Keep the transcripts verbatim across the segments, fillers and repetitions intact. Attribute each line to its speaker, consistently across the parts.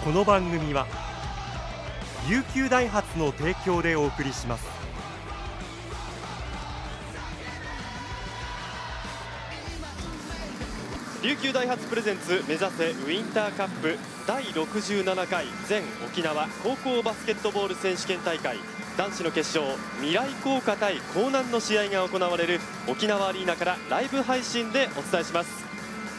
Speaker 1: この番組は琉球ダイハツの提供でお送りします。
Speaker 2: 琉球ダイハツプレゼンツ目指せウィンターカップだいろくじゅうななかい全沖縄高校バスケットボール選手権大会男子の決勝、未来工科対江南の試合が行われる沖縄アリーナからライブ配信でお伝えします。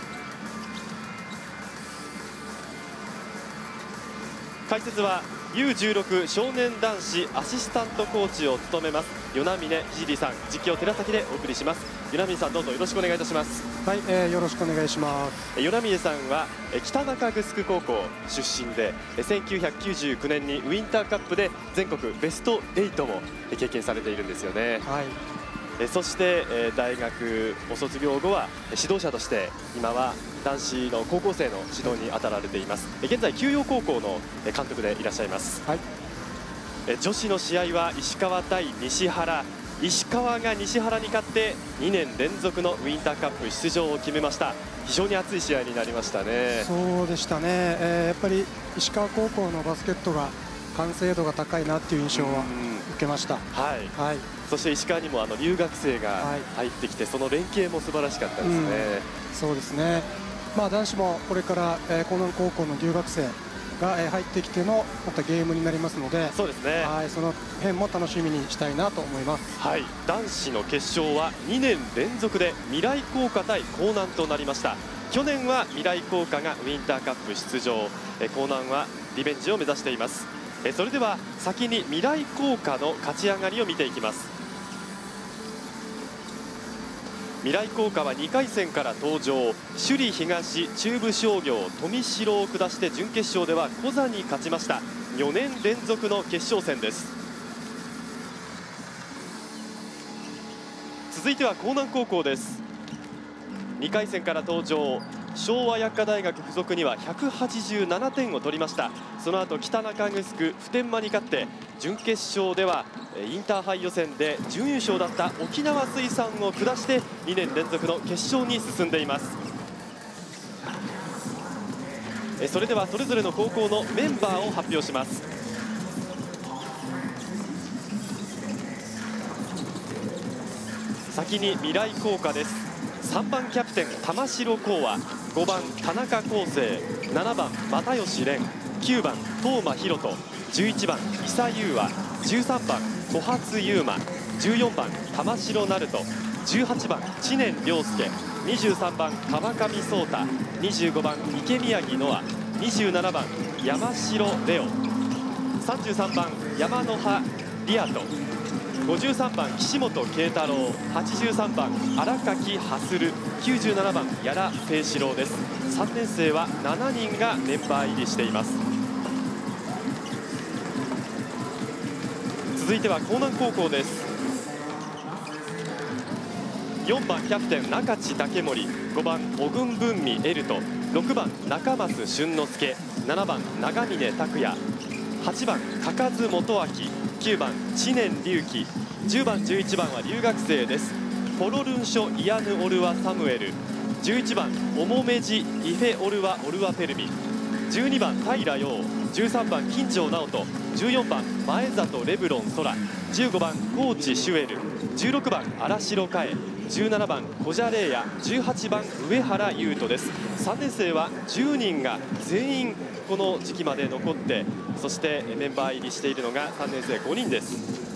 Speaker 2: 解説は ユーじゅうろく 少年男子アシスタントコーチを務めます与那嶺聖さん、実況寺崎でお送りします。与那嶺さん、どうぞよろしくお願いいたします。
Speaker 3: はい、えー、よろしくお願いします。
Speaker 2: 与那嶺さんは北中城高校出身でせんきゅうひゃくきゅうじゅうきゅうねんにウインターカップで全国ベストはちも経験されているんですよね。
Speaker 3: はい、
Speaker 2: えそしてえ大学を卒業後は指導者として今は男子の高校生の指導に当たられています。現在休陽高校の監督でいらっしゃいます。
Speaker 3: はい、
Speaker 2: 女子の試合は石川対西原、石川が西原に勝ってにねん連続のウィンターカップ出場を決めました。非常に熱い試合になりましたね。
Speaker 3: そうでしたね、えー、やっぱり石川高校のバスケットが完成度が高いなっていう印象は受けました。
Speaker 2: はい、はい、そして石川にもあの留学生が入ってきて、はい、その連携も素晴らしかったですね。うん、
Speaker 3: そうですね、まあ、男子もこれから、えー、江南高校の留学生が入ってきてのまたゲームになりますので、
Speaker 2: そうですね、
Speaker 3: はい、その辺も楽しみにしたいなと思います。
Speaker 2: はい、男子の決勝はにねん連続で未来工科対江南となりました。去年は未来工科がウィンターカップ出場、江南はリベンジを目指しています。それでは先に未来工科の勝ち上がりを見ていきます。未来工科はにかい戦から登場、首里東、中部商業、富城を下して準決勝ではコザに勝ちました。よねん連続の決勝戦です。続いては江南高校です。にかい戦から登場、昭和薬科大学附属にはひゃくはちじゅうななてんを取りました。その後北中城普天間に勝って準決勝ではインターハイ予選で準優勝だった沖縄水産を下してにねん連続の決勝に進んでいます。それではそれぞれの高校のメンバーを発表します。先に未来工科です。さんばんキャプテン玉城幸和、ごばん田中康生、ななばん又吉蓮、きゅうばん東間博人、じゅういちばん伊佐優和、じゅうさんばん小初優馬、じゅうよんばん玉城成人、じゅうはちばん知念亮介、にじゅうさんばん川上壮太、にじゅうごばん池宮城ノア、にじゅうななばん山城レオ、さんじゅうさんばん山野葉リアト、ごじゅうさんばん岸本慶太郎、はちじゅうさんばん荒垣ハスル、きゅうじゅうななばん屋良誠志郎です。さんねん生はしちにんがメンバー入りしています。続いては江南高校です。よんばんキャプテン中地武森、ごばん小郡文美エルト、ろくばん中増俊之介、ななばん長峰拓也、はちばん嘉数元明、きゅうばん知念隆起、じゅうばんじゅういちばんは留学生です。ポロルンショイアヌオルワサムエル、じゅういちばんオモメジイフェオルワオルワペルミ、じゅうにばん平陽、じゅうさんばん金城直人、じゅうよんばん前里レブロン空、じゅうごばん高知シュエル、じゅうろくばん荒城佳恵、じゅうななばん小蛇玲也、じゅうはちばん上原優斗です。さんねん生はじゅうにんが全員この時期まで残って、そしてメンバー入りしているのがさんねん生ごにんです。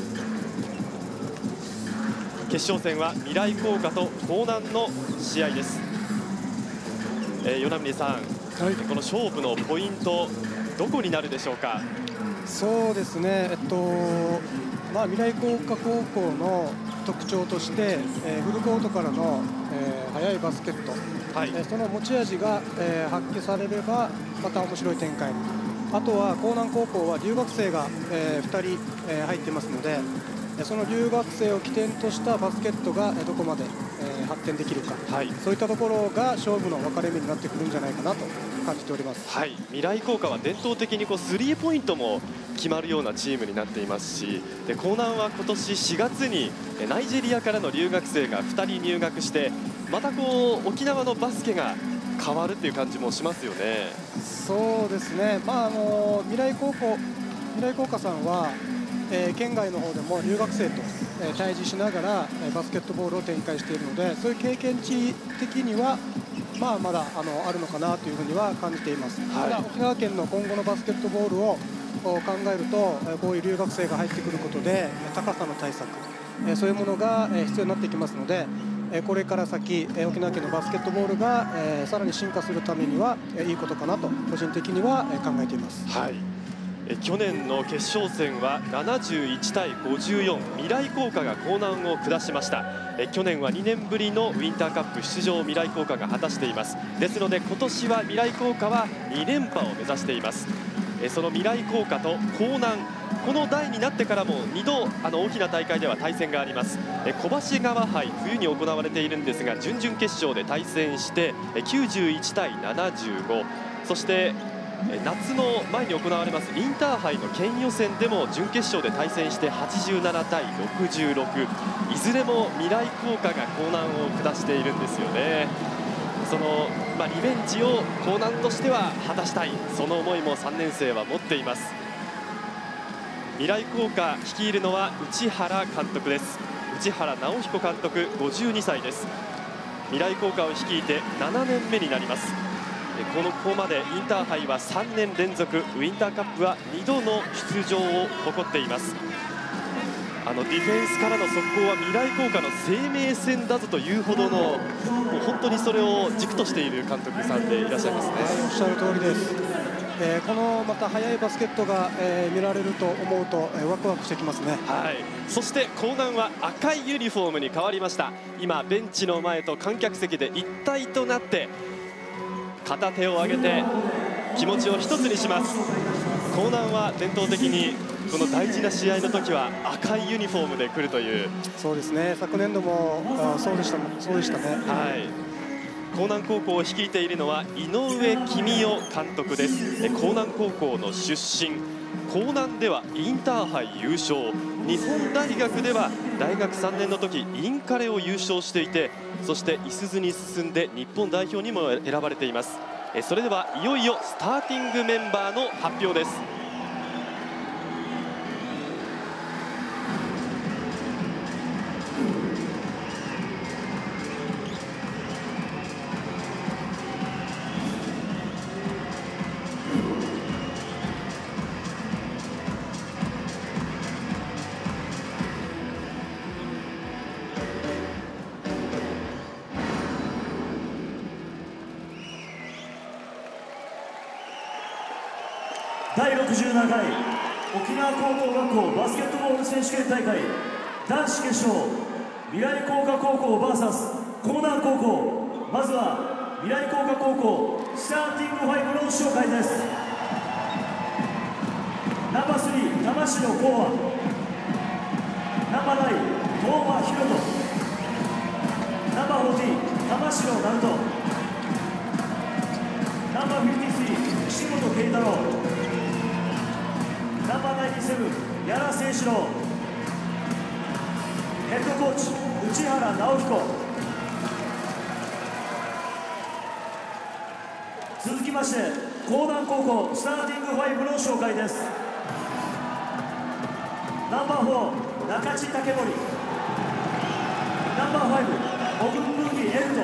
Speaker 2: 決勝戦は未来工科と江南の試合です。えー、与那嶺さん、はい、この勝負のポイントどこになるでしょうか。
Speaker 3: そうですね、えっとまあ、未来工科高校の特徴として、えー、フルコートからの、えー、速いバスケット、はい、えー、その持ち味が、えー、発揮されればまた面白い展開に。あとは江南高校は留学生が、えー、ふたり、えー、入っていますので、その留学生を起点としたバスケットがどこまで、えー、発展できるか、はい、そういったところが勝負の分かれ目になってくるんじゃないかなと感じております。
Speaker 2: はい、未来工科は伝統的にこうスリーポイントも決まるようなチームになっていますし、で江南は今年しがつにナイジェリアからの留学生がふたり入学して、またこう沖縄のバスケが変わるっていう感じもしますよね。
Speaker 3: そうですね、まあ、あの未来高校未来工科さんは、えー、県外の方でも留学生と、えー、対峙しながら、えー、バスケットボールを展開しているので、そういう経験値的には、まあ、まだあのあるのかなというふうには感じています。はい、ただ沖縄県の今後のバスケットボールを考えると、こういう留学生が入ってくることで高さの対策、そういうものが必要になってきますので、これから先沖縄県のバスケットボールがさらに進化するためにはいいことかなと個人的には考えています。
Speaker 2: はい、去年の決勝戦はななじゅういちたいごじゅうよん、未来工科が江南を下しました。去年はにねんぶりのウィンターカップ出場を未来工科が果たしています。ですので今年は未来工科はに連覇を目指しています。その未来工科と江南、この代になってからもにどあの大きな大会では対戦があります。小橋川杯、冬に行われているんですが、準々決勝で対戦してきゅうじゅういちたいななじゅうご、そして夏の前に行われますインターハイの県予選でも準決勝で対戦してはちじゅうななたいろくじゅうろく、いずれも未来工科が江南を下しているんですよね。その、まあ、リベンジを江南としては果たしたい、その思いもさんねん生は持っています。未来工科率いるのは内原監督です。内原直彦監督、ごじゅうにさいです。未来工科を率いてななねんめになります。このここまでインターハイはさんねん連続、ウィンターカップはにどの出場を誇っています。あのディフェンスからの速攻は未来工科の生命線だぞというほどの、もう本当にそれを軸としている監督さんでいらっしゃいますね。
Speaker 3: おっしゃる通りです。えー、このまた速いバスケットが、えー、見られると思うと、えー、ワクワクしてきますね。
Speaker 2: はい、そして江南は赤いユニフォームに変わりました。今ベンチの前と観客席で一体となって片手を上げて気持ちを一つにします。江南は伝統的にこの大事な試合の時は赤いユニフォームで来るという。
Speaker 3: そうですね、昨年度もあそうでしたそうでしたね。
Speaker 2: はい、江南高校を率いているのは井上公夫監督です。江南高校の出身、江南ではインターハイ優勝、日本大学では大学さんねんの時インカレを優勝していて、そしていすゞに進んで日本代表にも選ばれています。それではいよいよスターティングメンバーの発表です。
Speaker 4: だいろくじゅうななかい沖縄高等学校バスケットボール選手権大会男子決勝、未来工科高校 ブイエス 江南高校。まずは未来工科高校スターティングファイブの紹介です。ナンバースリー玉城光和、ナンバーナイン東間博人、ナンバーフォーティー玉城成人、ナンバーフィフティースリー岸本慶太郎、ナンバーナインティーセブン矢良誠志郎、ヘッドコーチ内原直彦。続きまして江南高校スターティングファイブの紹介です。ナンバーフォー中地武森、ナンバーファイブオグンブーギエルト、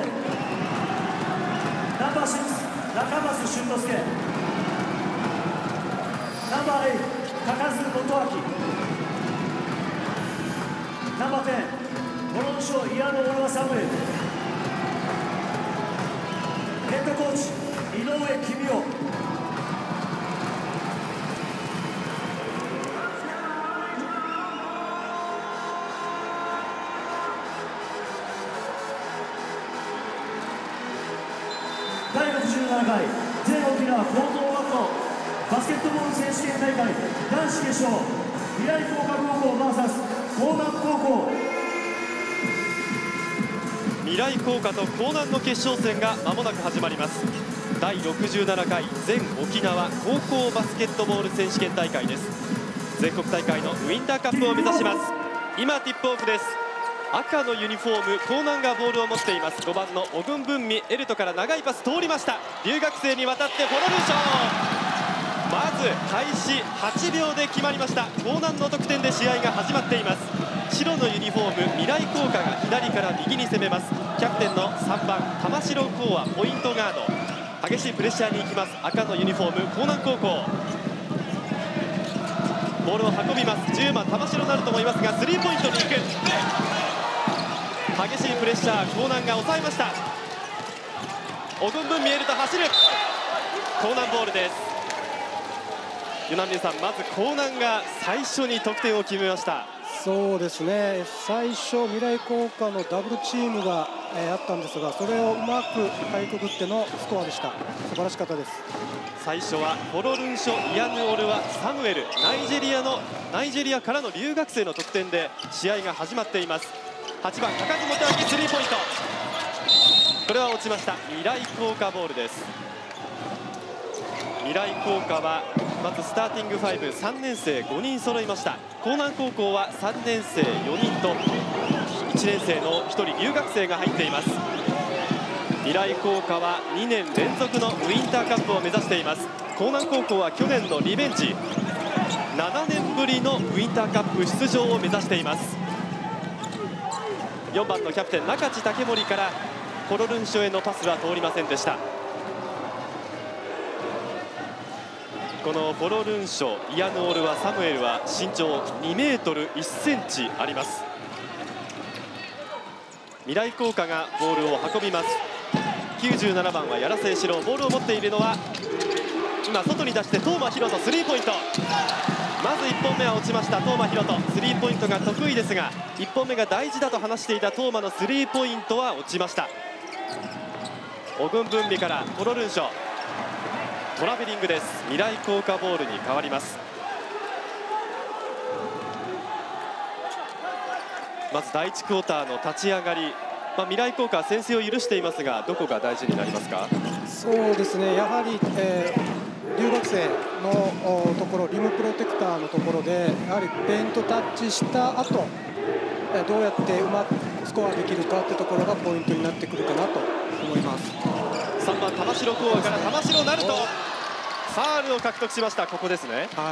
Speaker 4: ナンバーシックス中増俊之介、ナンバーエイト高津元明、ナンバーテンモロンショーイアノオラワサムエル、ヘッドコーチ井上公夫。だいろくじゅうななかい全沖縄高等学校バスケットボール選手権大会男子決勝、未来工科高校 ブイエス 江南高校。
Speaker 2: 未来工科と江南の決勝戦が間もなく始まります。だいろくじゅうななかい全沖縄高校バスケットボール選手権大会です。全国大会のウィンターカップを目指します。今ティップオフです。 赤のユニフォーム江南がボールを持っています。ごばんのオグンブンミエルトから長いパス通りました。留学生に渡ってフォロルーション、まず開始はちびょうで決まりました。江南の得点で試合が始まっています。白のユニフォーム未来工科が左から右に攻めます。キャプテンのさんばん玉城光はポイントガード、激しいプレッシャーに行きます。赤のユニフォーム江南高校、ボールを運びます。じゅうばん玉城なると思いますがスリーポイントに行く。激しいプレッシャー、江南が抑えました。オグンブンミエルと走る江南ボールです。ユナンミさん、まず江南が最初に得点を決めました。
Speaker 3: そうですね、最初未来工科のダブルチームが、えー、あったんですが、それをうまくかいくぐってのスコアでした。素晴らしかったです。
Speaker 2: 最初はフォロルンショ・イアヌオルワ・サムエル、ナイジェリアのナイジェリアからの留学生の得点で試合が始まっています。はちばん高津元明スリーポイント、これは落ちました。未来工科ボールです。未来工科はまずスターティングファイブ、さんねんせいごにん揃いました。江南高校はさんねんせいよにんといちねんせいのひとり留学生が入っています。未来工科はにねんれんぞくのウインターカップを目指しています。江南高校は去年のリベンジ、ななねんぶりのウインターカップ出場を目指しています。よんばんのキャプテン中地武森からコロルンショへのパスは通りませんでした。このフォロルンショ、イアヌオルワ・サムエルは身長にメートルいっセンチあります。未来工科がボールを運びます。きゅうじゅうななばんは柳瀬史郎、ボールを持っているのは今外に出して當真宏斗スリーポイント、まずいっぽんめは落ちました。當真宏斗スリーポイントが得意ですがいっぽんめが大事だと話していた當真のスリーポイントは落ちました。オグンブンミからコロルンショ、トラベリングです。未来工科ボールに変わります。まずだいいちクォーターの立ち上がり、まあ、未来工科は先制を許していますがどこが大事になりますか？
Speaker 3: そうですね、やはり、えー、留学生のところ、リムプロテクターのところでやはりペイントタッチした後、えー、どうやってうまくスコアできるかってところがポイントになってくるかなと思います。
Speaker 2: さんばん玉城光和から玉城なるとファールを獲得しました。ここですね。
Speaker 3: はい、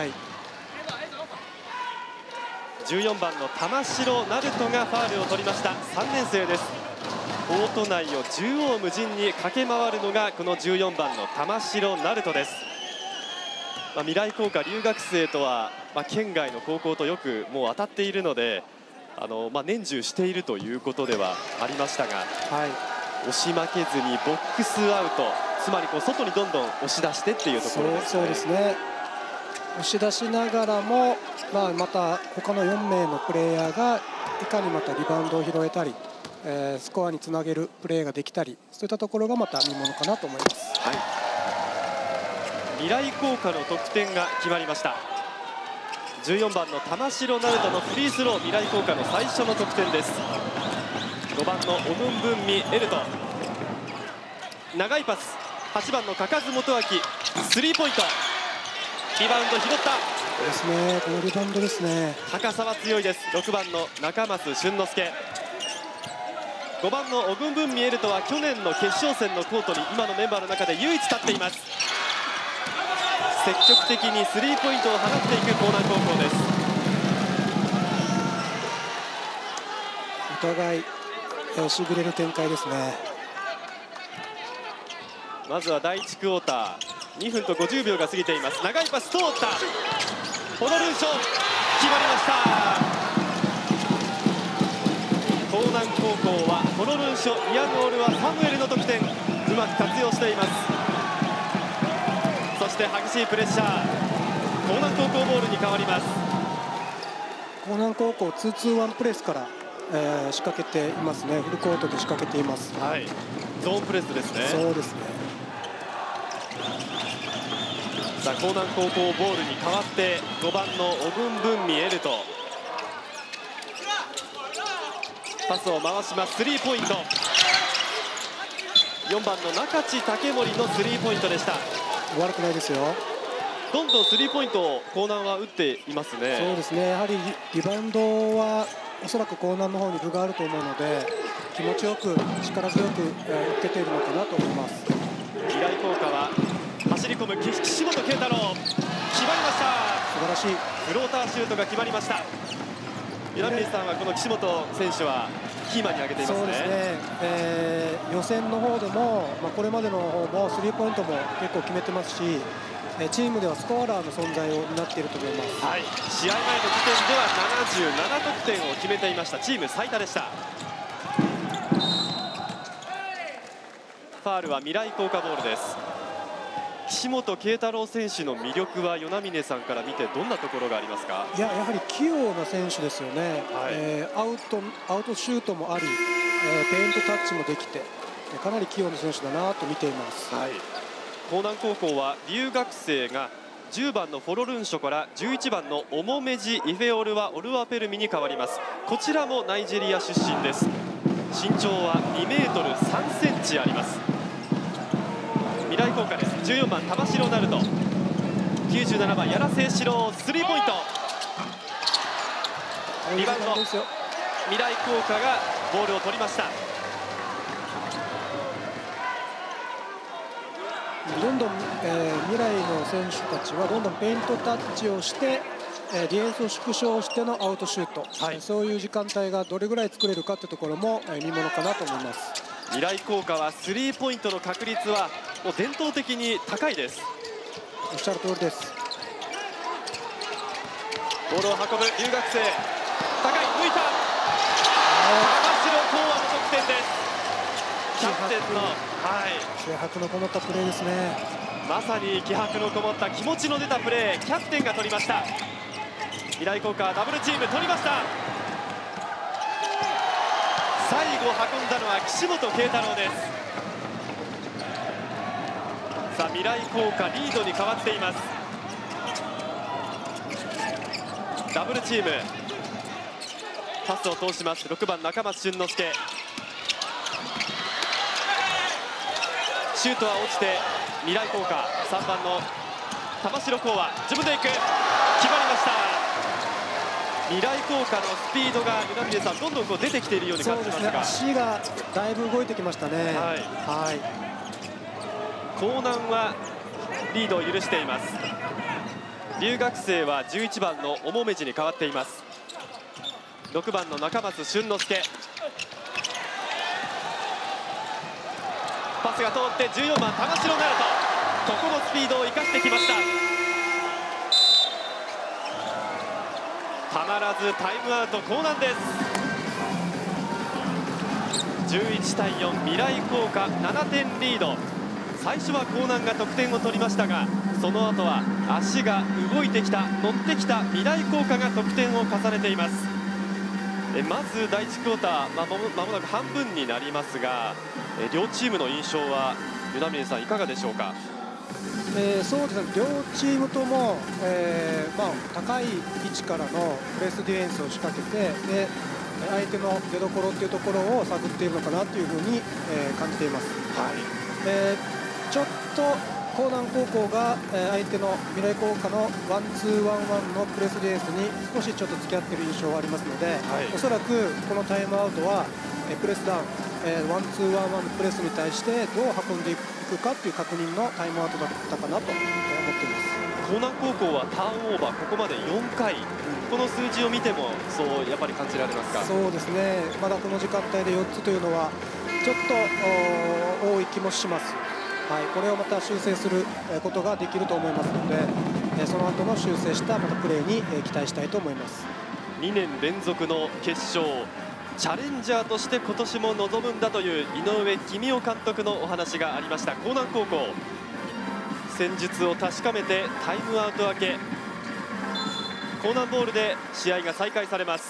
Speaker 2: じゅうよんばんの玉城なるとがファールを取りました。さんねんせいです。コート内を縦横無尽に駆け回るのがこのじゅうよんばんの玉城なるとです。まあ、未来工科留学生とは、まあ、県外の高校とよくもう当たっているのであの、まあ、年中しているということではありましたが、
Speaker 3: はい、
Speaker 2: 押し負けずにボックスアウト、つまりこう外にどんどん押し出してっていうところですね。
Speaker 3: そう、そうですね、押し出しながらも、まあ、また他のよんめいのプレイヤーがいかにまたリバウンドを拾えたり、えー、スコアにつなげるプレーができたり、そういったところがまた見ものかなと思います。
Speaker 2: はい、未来工科の得点が決まりました。じゅうよんばんの玉城なるとのフリースロー、未来工科の最初の得点です。ごばんのオグンブンミエルト、長いパス、はちばんの嘉数元明スリーポイント、リバウンド拾った
Speaker 3: ですね、このリバウンドですね。
Speaker 2: 高さは強いです。ろくばんの中増俊之介、ごばんのオグンブンミエルトは去年の決勝戦のコートに今のメンバーの中で唯一立っています。積極的にスリーポイントを放っていく江南高校です。
Speaker 3: お互いしびれる展開ですね。
Speaker 2: まずはだいいちクォーターにふんとごじゅうびょうが過ぎています。長いパス通った、ホロルンショ決まりました。江南高校はホロルンショ、イアヌオルワ、サムエルの得点うまく活用しています。そして激しいプレッシャー、江南高校ボールに変わります。
Speaker 3: 江南高校 ツーツーワン プレスから、えー、仕掛けていますね。フルコートで仕掛けています。
Speaker 2: はい、ゾーンプレスですね。
Speaker 3: そうですね。
Speaker 2: さあ江南高校ボールに変わってごばんのオグンブンミエルト、パスを回します。スリーポイント、よんばんの中地武森のスリーポイントでした。
Speaker 3: 悪くないですよ。
Speaker 2: どんどんスリーポイントを江南は打っていますね。
Speaker 3: そうですね、やはりリバウンドはおそらく江南の方に分があると思うので、気持ちよく力強く受けているのかなと思います。
Speaker 2: 未来工科は走り込む岸本慶太郎、決まりました。
Speaker 3: 素晴らしい
Speaker 2: フローターシュートが決まりました。ユラミさんはこの岸本選手はキーマンに挙げていますね。
Speaker 3: そうですね、えー、予選の方でも、まあ、これまでの方もスリーポイントも結構決めてますし、チームではスコアラーの存在を担っていると思います。
Speaker 2: はい、試合前の時点ではななじゅうなな得点を決めていました。チーム最多でした。ファールは未来工科ボールです。岸本慶太郎選手の魅力は与那嶺さんから見てどんなところがありますか？
Speaker 3: いや、やはり器用な選手ですよね。はい、えー、アウトアウトシュートもあり、えー、ペイントタッチもできて、かなり器用な選手だなと見ています。
Speaker 2: はい、江南高校は留学生がじゅうばんのフォロルンショからじゅういちばんのオモメジ・イフェオルワ・オルワペルミに変わります。こちらもナイジェリア出身です。身長はにメートルさんセンチあります。未来工科です。じゅうよんばん玉城ナルト、きゅうじゅうななばん柳瀬史郎、スリーポイント。リバウンド、未来工科がボールを取りました。
Speaker 3: どんどん、えー、未来の選手たちはどんどんペイントタッチをして、えー、ディフェンスを縮小してのアウトシュート、はい、そういう時間帯がどれぐらい作れるかというところも、えー、見ものかなと思います。
Speaker 2: 未来工科はスリーポイントの確率はもう伝統的に高いです。
Speaker 3: おっしゃる通りです。
Speaker 2: ボールを運ぶ留学生、高い、抜いた、玉城光和の得点です。キャプテンの、はい、
Speaker 3: 気迫のこもったプレーですね。
Speaker 2: まさに気迫のこもった気持ちの出たプレー、キャプテンが取りました。未来工科ダブルチーム取りました。最後運んだのは岸本慶太郎です。さあ未来工科リードに変わっています。ダブルチームパスを通します。ろくばん中松俊之介、シュートは落ちて未来工科さんばんの玉城光和自分で行く、決まりました。未来工科のスピードが与那嶺さんどんどんこう出てきているように感じますが、
Speaker 3: そうですね、足がだいぶ動いてきましたね。はい、はい、
Speaker 2: 江南はリードを許しています。留学生はじゅういちばんのオモメジに変わっています。ろくばんの中松俊之介、パスが通ってじゅうよんばん玉城ナルト、ここもスピードを生かしてきました。たまらずタイムアウト江南です。じゅういちたいよん、未来工科ななてんリード。最初は江南が得点を取りましたが、その後は足が動いてきた、乗ってきた未来工科が得点を重ねています。えまず第いちクォーター、まあ、まもなく半分になりますが、え両チームの印象は与那嶺さんいかがでしょうか？
Speaker 3: えー、そうですね、両チームとも、えーまあ、高い位置からのプレスディフェンスを仕掛けて、で相手の出どころというところを探っているのかなというふうに、えー、感じています。はい、えー、ちょっと江南高校が、えー、相手の未来工科のワンツーワンワンのプレスディフェンスに少しちょっと付き合っている印象がありますので、はい、おそらくこのタイムアウトは、えー、プレスダウン、えー、ワンツーワンワンのプレスに対してどう運んでいくかという確認のタイムアウトだったかなと思っています。
Speaker 2: 江南高校はターンオーバーここまでよんかい、うん、この数字を見てもそうやっぱり感じられますか？
Speaker 3: そうですね、まだこの時間帯でよっつというのはちょっと多い気もします。はい、これをまた修正することができると思いますので、その後の修正したまたプレーに期待したいと思います。
Speaker 2: にねん連続の決勝、チャレンジャーとして今年も臨むんだという井上公雄監督のお話がありました。江南高校、戦術を確かめてタイムアウト明け、江南ボールで試合が再開されます。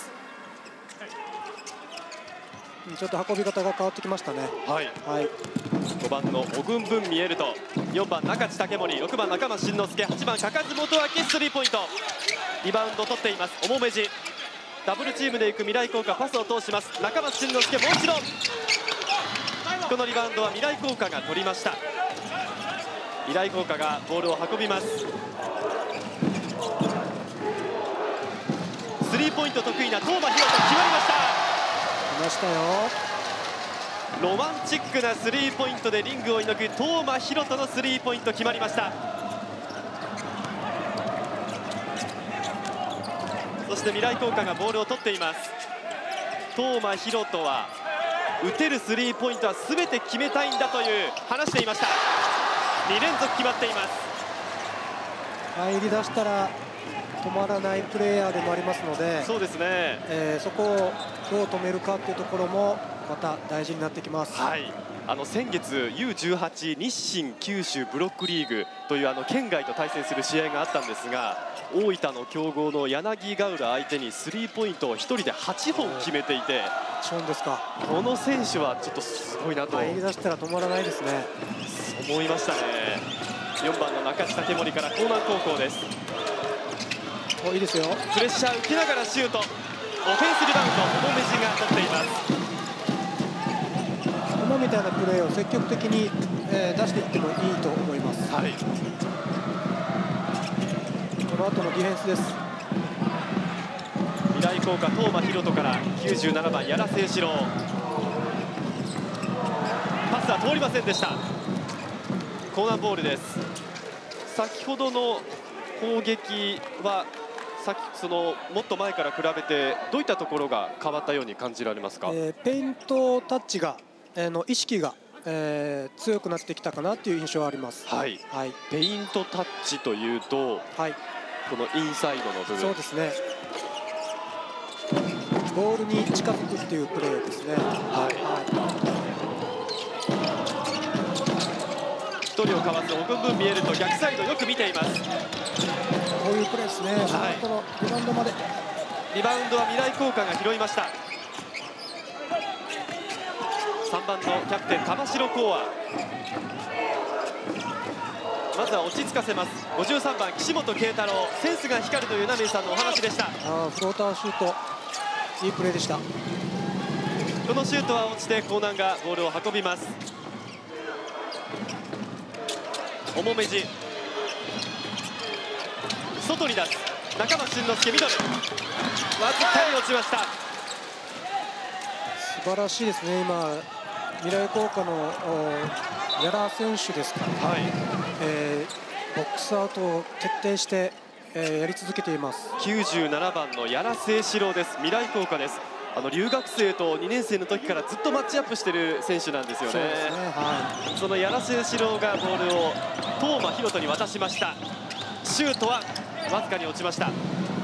Speaker 3: ちょっと運び方が変わってきましたね。はい、はい、
Speaker 2: ごばんのオグンブンミエルト、よんばん中地武森、ろくばん中松慎之介、はちばん嘉数元明、スリーポイント。リバウンド取っていますオモメジ。ダブルチームでいく未来工科、パスを通します中松慎之介、もう一度このリバウンドは未来工科が取りました。 未来工科がボールを運びます。スリーポイント得意な當間大翔、決まりました。
Speaker 3: 来ましたよ。
Speaker 2: ロマンチックなスリーポイントでリングを射抜く當間大翔のスリーポイント決まりました。そして未来工科がボールを取っています。當間大翔は打てるスリーポイントは全て決めたいんだという話していました。に連続決まっています。
Speaker 3: 入り出したら止まらないプレーヤーでもありますので、
Speaker 2: そうですね、
Speaker 3: えー、そこをどう止めるかというところもまた大事になってきます。
Speaker 2: はい、あの先月 ユーじゅうはち 日清九州ブロックリーグというあの県外と対戦する試合があったんですが、大分の強豪の柳ヶ浦相手にスリーポイントをひとりではっぽん決めていて、
Speaker 3: はちほんですか。
Speaker 2: この選手はちょっとすごいなと
Speaker 3: 入り出したら止まらないですね。
Speaker 2: 思いましたね。よんばんの中地武森から江南高校です。
Speaker 3: お、いいですよ。
Speaker 2: プレッシャー受けながらシュート、オフェンスリバウンド、おもめじが取っています。
Speaker 3: 今みたいなプレーを積極的に、えー、出していってもいいと思います。
Speaker 2: はい、
Speaker 3: この後のディフェンスです。
Speaker 2: 未来工科當間大翔からきゅうじゅうななばん屋良誠志郎、パスは通りませんでした。コーナーボールです。先ほどの攻撃はさそのもっと前から比べてどういったところが変わったように感じられますか？
Speaker 3: えー、ペイントタッチが、えー、の意識が、えー、強くなってきたかなという印象はあります。
Speaker 2: はい、はい、ペイントタッチというと、はい、このインサイドの部分、
Speaker 3: そうですね、ボールに近づくっていうプレーですね。はい、はい
Speaker 2: ひとりをかわすオグンブンミエルと逆サイドよく見ています。
Speaker 3: こういうプレーですね。はい、このリバウンドまで。
Speaker 2: リバウンドは未来工科が拾いました。さんばんのキャプテン玉城幸亜、まずは落ち着かせます。ごじゅうさんばん岸本慶太郎、センスが光るというナミンさんのお話でした。
Speaker 3: あフローターシュート、いいプレーでした。
Speaker 2: このシュートは落ちて江南がボールを運びます。おもめじ外に出す、中間俊之介ミドル、わずかに落ちました。
Speaker 3: 素晴らしいですね。今未来工科の屋良選手ですか、はい、えー、ボックスアウトを徹底して、えー、やり続けています。
Speaker 2: きゅうじゅうななばんの屋良誠志郎です。未来工科です。あの留学生とにねん生の時からずっとマッチアップしている選手なんですよね。そうですね、はい、その屋良誠志郎がボールを當間大翔に渡しました。シュートはわずかに落ちました。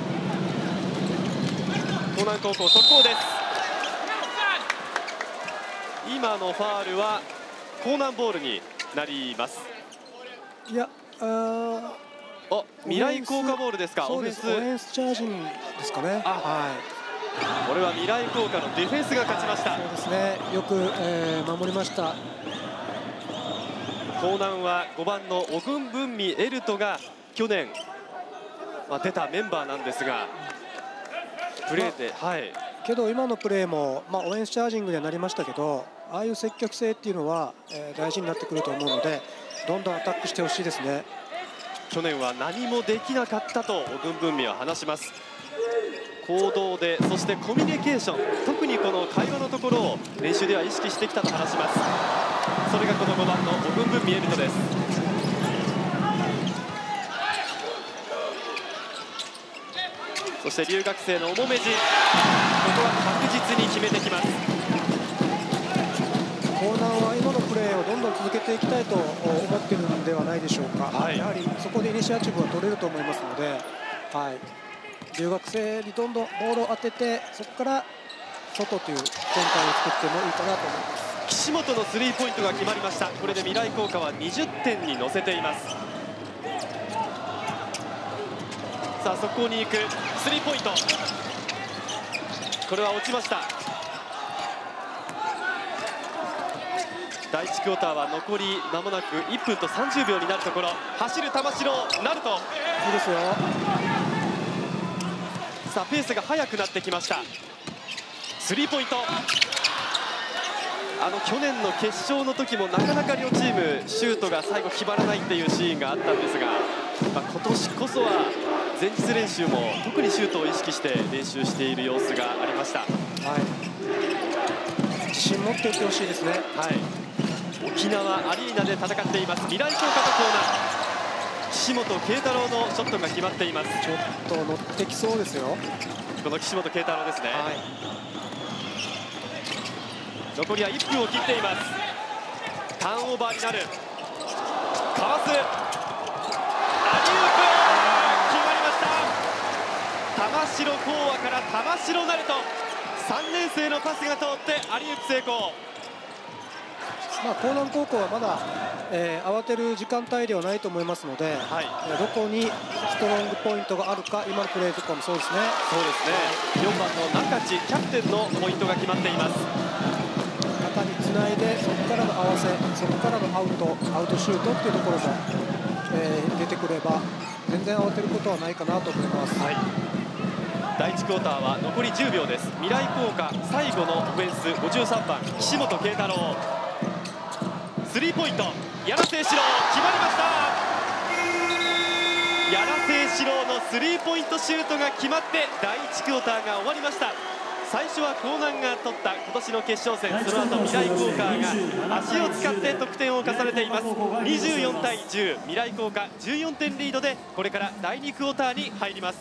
Speaker 2: 江南高校速攻です。今のファールは江南ボールになります。
Speaker 3: いや、あ
Speaker 2: あ、未来工科ボールですか。
Speaker 3: そうです、オフェンスチャージングですかね。はい、
Speaker 2: これは未来工科のディフェンスが勝ちました。
Speaker 3: そうですね、よく、えー、守りました。
Speaker 2: 江南はごばんのオグンブンミエルトが去年、まあ、出たメンバーなんですがプレーで、まあ、はい、
Speaker 3: けど今のプレーも、まあ、オフェンスチャージングにはなりましたけど、ああいう積極性っていうのは、えー、大事になってくると思うので、どんどんアタックしてほしいですね。
Speaker 2: 去年は何もできなかったとオグンブンミは話します。行動で、そしてコミュニケーション、特にこの会話のところを練習では意識してきたと話します。それがこのごばんのオグンブンミエルトです。そして留学生のおもめじ、ここは確実に決めてきます。
Speaker 3: 江南は今のプレーをどんどん続けていきたいと思っているのではないでしょうか。はい、やはりそこでイニシアチブは取れると思いますので、はい、留学生にどんどんボールを当てて、そこから外という展開を作ってもいいかなと思います。
Speaker 2: 岸本のスリーポイントが決まりました。これで未来工科はにじゅってんに乗せています。さあ速攻に行くスリーポイント、これは落ちました。第いちクォーターは残り間もなくいっぷんとさんじゅうびょうになるところ、走る玉城なると
Speaker 3: いいですよ。
Speaker 2: さあペースが速くなってきました。スリーポイント、 あの去年の決勝の時もなかなか両チームシュートが最後決まらないっていうシーンがあったんですが、まあ、今年こそは前日練習も特にシュートを意識して練習している様子がありました。はい、
Speaker 3: 自信持って打ってほしいですね。
Speaker 2: はい、沖縄アリーナで戦っています未来工科とコーナー、岸本慶太郎のショットが決まっています。
Speaker 3: ちょっと乗ってきそうですよ、
Speaker 2: この岸本慶太郎ですね。はい、残りはいっぷんを切っています。ターンオーバーになる、かわす、アリウープ決まりました。玉城幸和から玉城成人、さんねん生のパスが通ってアリウープ成功。
Speaker 3: まあ、江南高校はまだ、えー、慌てる時間帯ではないと思いますので、はい、どこにストロングポイントがあるか、今のプレーとかもそうですね。
Speaker 2: そうですね、よんばんの中地キャプテンのポイントが決まっています。
Speaker 3: 中につないで、そこからの合わせ、そこからのアウトアウトシュートっていうところも、えー、出てくれば全然慌てることはないかなと思います。はい、
Speaker 2: だいいちクォーターは残りじゅうびょうです。未来工科最後のオフェンス、ごじゅうさんばん岸本慶太郎、スリーポイント、柳瀬史郎決まりました。柳瀬史郎のスリーポイントシュートが決まってだいいちクォーターが終わりました。最初は江南が取った今年の決勝戦、その後未来工科が足を使って得点を重ねています。にじゅうよんたいじゅう、未来工科じゅうよんてんリードでこれからだいにクォーターに入ります。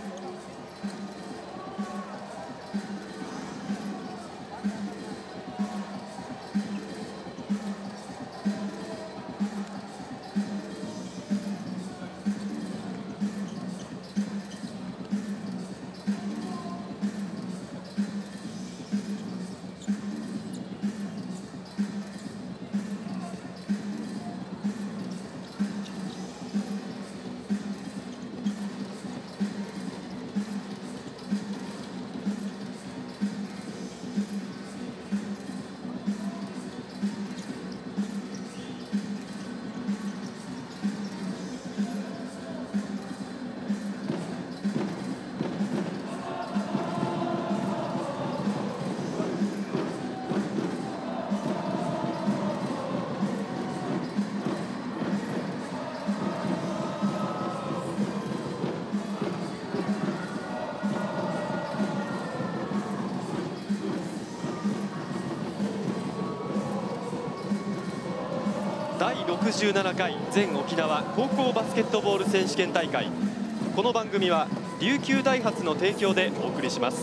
Speaker 2: だいろくじゅうななかい全沖縄高校バスケットボール選手権大会。この番組は琉球ダイハツの提供でお送りします。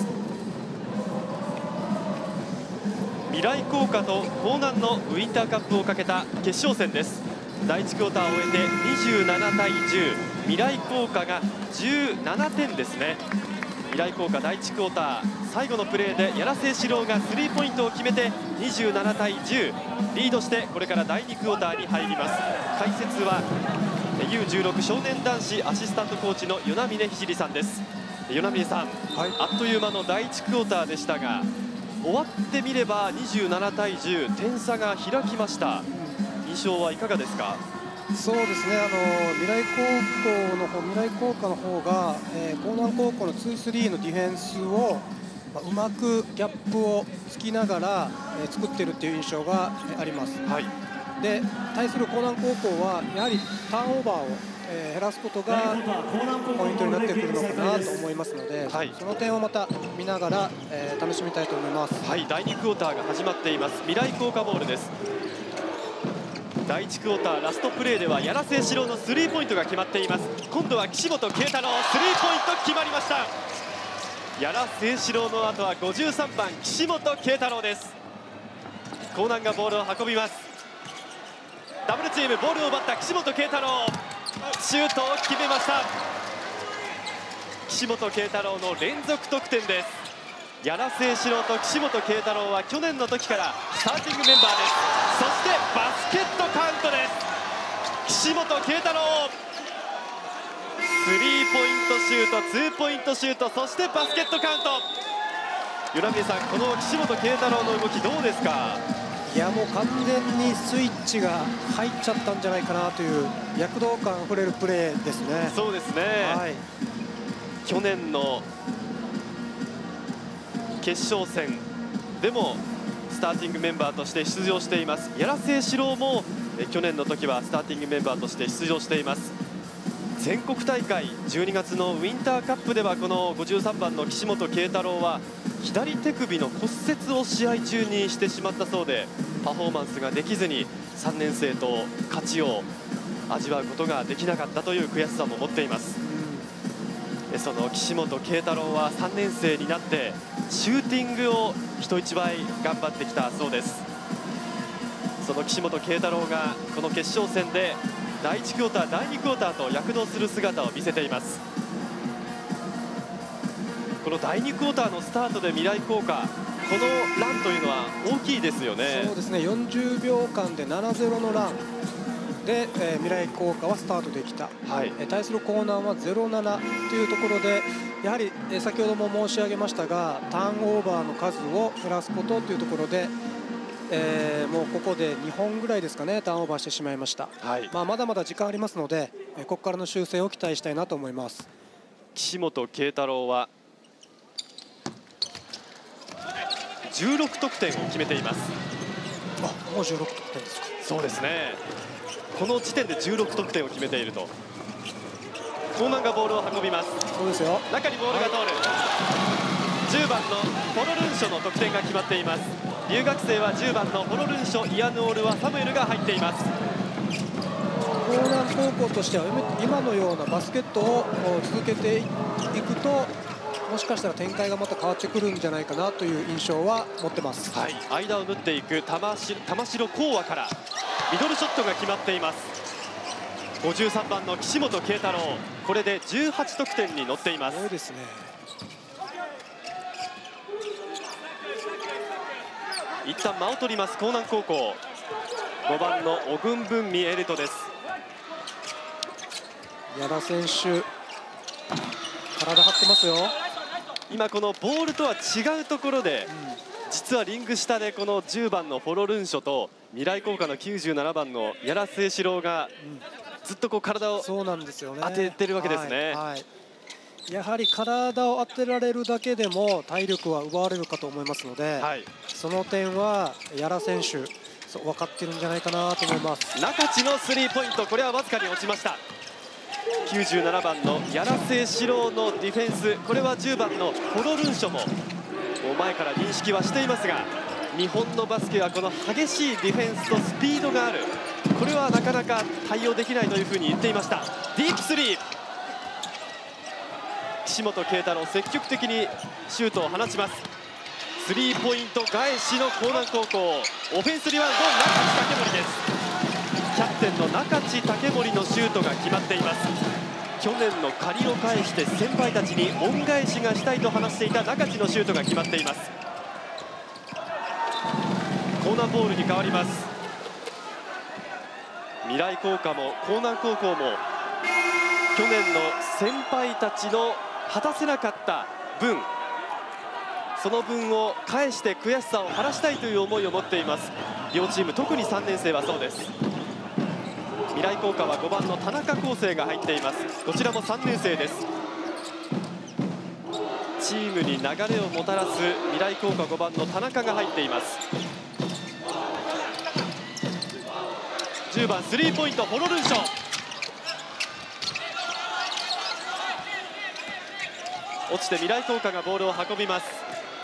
Speaker 2: 未来工科と江南のウインターカップをかけた決勝戦です。だいいちクォーターを終えてにじゅうななたいじゅう、未来工科がじゅうななてんですね。未来工科だいいちクォーター最後のプレーで柳瀬史郎がスリーポイントを決めてにじゅうななたいじゅうリードして、これからだいにクォーターに入ります。解説は ユーじゅうろく 少年男子アシスタントコーチの与那嶺聖さんです。与那嶺さん、はい、あっという間のだいいちクォーターでしたが、終わってみればにじゅうななたいじゅう、点差が開きました。印象はいかがですか？
Speaker 3: そうですね、あの未来高校の方未来工科の方が、えー、江南高校の ツースリー のディフェンスを、まあ、うまくギャップをつきながら、えー、作っているという印象が、えー、あります。はい、で対する江南高校はやはりターンオーバーを、えー、減らすことがポイントになってくるのかなと思いますので、はい、その点をまた見ながら、えー、楽しみたいと思います。はい、
Speaker 2: だいにクォーターが始まっています。未来工科ボールです。だいいちクォーターラストプレーでは柳瀬史郎のスリーポイントが決まっています。今度は岸本慶太郎スリーポイント決まりました。柳瀬史郎の後はごじゅうさんばん岸本慶太郎です。江南がボールを運びます。ダブルチームボールを奪った岸本慶太郎、シュートを決めました。岸本慶太郎の連続得点です。柳瀬史郎と岸本慶太郎は去年の時からスターティングメンバーです。そしてバスケットカウントです。岸本慶太郎スリーポイントシュート、ツーポイントシュート、そしてバスケットカウント。与那嶺さん、この岸本慶太郎の動きどうですか？
Speaker 3: いや、もう完全にスイッチが入っちゃったんじゃないかなという躍動感あふれるプレーですね。
Speaker 2: そうですね、はい、去年の決勝戦でもスターティングメンバーとして出場しています。屋良誠志郎もえ去年の時はスターティングメンバーとして出場しています。全国大会じゅうにがつのウィンターカップではこのごじゅうさんばんの岸本慶太郎は左手首の骨折を試合中にしてしまったそうで、パフォーマンスができずにさんねん生と勝ちを味わうことができなかったという悔しさも持っています。その岸本慶太郎はさんねん生になってシューティングを人一倍頑張ってきたそうです。その岸本慶太郎がこの決勝戦でだいいちクォーター、だいにクォーターと躍動する姿を見せています。このだいにクォーターのスタートで未来工科、このランというのは大きいですよね。
Speaker 3: そうですね、よんじゅうびょうかんでななたいゼロのランで、えー、未来工科はスタートできた、はい、えー、対するコーナーはゼロななというところで、やはり、えー、先ほども申し上げましたがターンオーバーの数を減らすことというところで、えー、もうここでにほんぐらいですかね、ターンオーバーしてしまいました、はい、まあ、まだまだ時間ありますので、えー、ここからの修正を期待したいなと思います。
Speaker 2: 岸本慶太郎はじゅうろくとくてんを決めています。
Speaker 3: あ、もうじゅうろくとくてんですか。
Speaker 2: そうですね、この時点でじゅうろくとくてんを決めていると。コーナンがボールを運びます。
Speaker 3: そうですよ、
Speaker 2: 中にボールが通る、はい、じゅうばんのフォロルンショの得点が決まっています。留学生はじゅうばんのフォロルンショ、イアヌオールはサムエルが入っています。
Speaker 3: コーナン高校としては今のようなバスケットを続けていくと、もしかしたら展開がまた変わってくるんじゃないかなという印象は持ってます、
Speaker 2: はい、間を縫っていく玉城光和からミドルショットが決まっています。ごじゅうさんばんの岸本慶太郎、これでじゅうはちとくてんに乗っています。
Speaker 3: すごいですね。
Speaker 2: 一旦間を取ります江南高校、ごばんのオグンブンミエルトです。
Speaker 3: 矢田選手体張ってますよ。
Speaker 2: 今このボールとは違うところで、うん、実はリング下でこのじゅうばんのフォロルンショと未来工科のきゅうじゅうななばんの屋良誠志郎がずっとこう体を当ててるわけですね。
Speaker 3: はいはい、やはり体を当てられるだけでも体力は奪われるかと思いますので、はい、その点は屋良選手分かってるんじゃないかなと思います。
Speaker 2: 中地のスリーポイント、これはわずかに落ちました。きゅうじゅうななばんの屋良誠志郎のディフェンス、これはじゅうばんのフォロルンショも前から認識はしていますが、日本のバスケはこの激しいディフェンスとスピードがある、これはなかなか対応できないというふうに言っていました。ディープスリー、岸本慶太郎積極的にシュートを放ちます。スリーポイント返しの江南高校、オフェンスリバウンド中地武森です。キャプテンの中地武森のシュートが決まっています。去年の借りを返して先輩たちに恩返しがしたいと話していた中地のシュートが決まっています。コーナーボールに変わります。未来工科も江南高校も去年の先輩たちの果たせなかった分、その分を返して悔しさを晴らしたいという思いを持っています。両チーム、特にさんねん生はそうです。未来工科はごばんの田中康生が入っています。こちらもさんねん生です。チームに流れをもたらす未来工科ごばんの田中が入っています。じゅうばんスリーポイントフォロルンショ、落ちて未来工科がボールを運びます。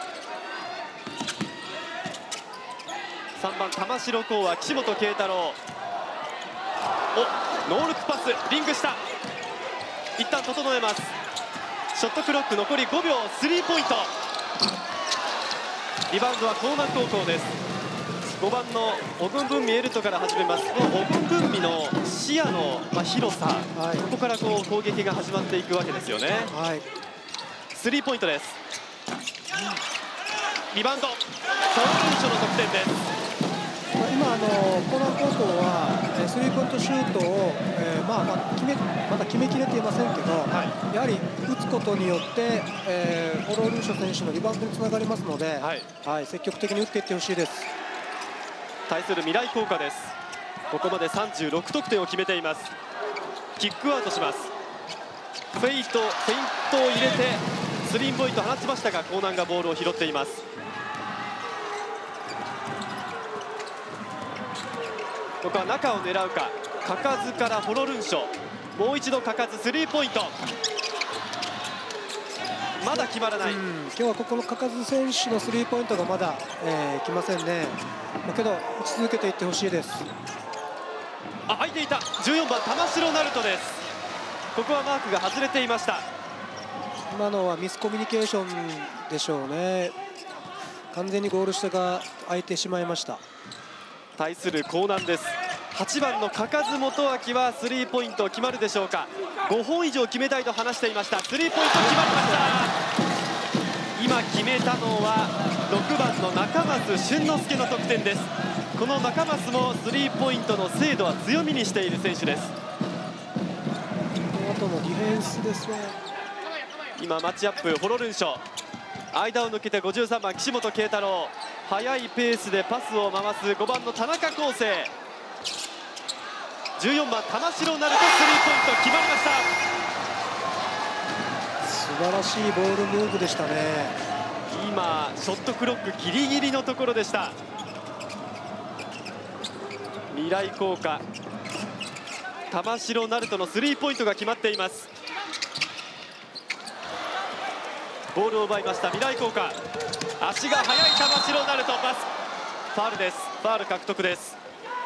Speaker 2: さんばん玉城光和、岸本慶太郎、おノールックパス、リング下、一旦整えます。ショットクロック残りごびょう、スリーポイント、リバウンドは江南高校です。ごばんのオグンブンミエルトから始めます。このオグンブンミの視野の、まあ、広さ、はい、ここからこう攻撃が始まっていくわけですよね。はい、スリーポイントです。リバウンド、フォロルンショの得点です。
Speaker 3: 今あの江南高校はスリーポイントシュートを、えーまあ、まあ決めまだ決めきれていませんけど、はい、やはり打つことによって、えー、フォロルンショ選手のリバウンドにつながりますので、はいはい、積極的に打っていってほしいです。
Speaker 2: 対する未来工科です。ここまでさんじゅうろくとくてんを決めています。キックアウトします。フェイトフェイントを入れてスリーポイント放ちましたが、江南がボールを拾っています。 ここは中を狙うか。かかずからホロルンショ、もう一度かかず、スリーポイントまだ決まらない。
Speaker 3: 今日はここのかかず選手のスリーポイントがまだ、えー、来ませんね。だけど打ち続けていってほしいです。
Speaker 2: あ、空いていた。じゅうよんばん玉城鳴門です。ここはマークが外れていました。
Speaker 3: 今のはミスコミュニケーションでしょうね。完全にゴール下が空いてしまいました。
Speaker 2: 対する江南です。はちばんのかかず元明はスリーポイント決まるでしょうか。ごほん以上決めたいと話していました。スリーポイント決まりました。今決めたのはろくばんの中増俊之介の得点です。この中増もスリーポイントの精度は強みにしている選手です。
Speaker 3: あとのディフェンスですね。
Speaker 2: 今マッチアップ、ホロルンショ、間を抜けてごじゅうさんばん岸本慶太郎、速いペースでパスを回すごばんの田中康生、じゅうよんばん玉城鳴門、スリーポイント決まりました。
Speaker 3: 素晴らしいボールムーブでしたね。
Speaker 2: 今ショットクロックギリギリのところでした。未来工科玉城鳴門のスリーポイントが決まっています。ボールを奪いました未来工科、足が速い玉城鳴門、パスファウルです。ファウル獲得です。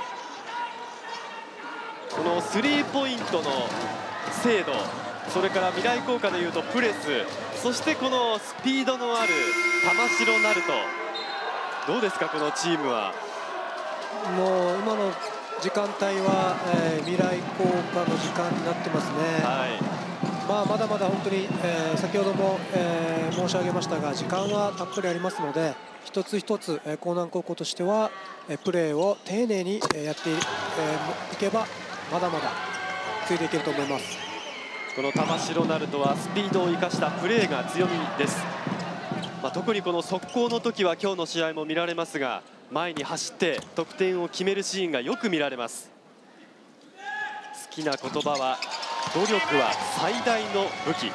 Speaker 2: このスリーポイントの精度、それから未来工科でいうとプレス、そしてこのスピードのある玉城鳴門、どうですかこのチームは。
Speaker 3: もう今の時間帯は、えー、未来工科の時間になってますね。
Speaker 2: はい、
Speaker 3: まあ、まだまだ本当に、えー、先ほども、えー、申し上げましたが時間はたっぷりありますので、一つ一つ、えー、江南高校としては、えー、プレーを丁寧に、えー、やってい、えー、いけばまだまだついていけると思います。
Speaker 2: この玉城鳴門はスピードを生かしたプレーが強みです。まあ、特にこの速攻の時は今日の試合も見られますが、前に走って得点を決めるシーンがよく見られます。好きな言葉は努力は最大の武器。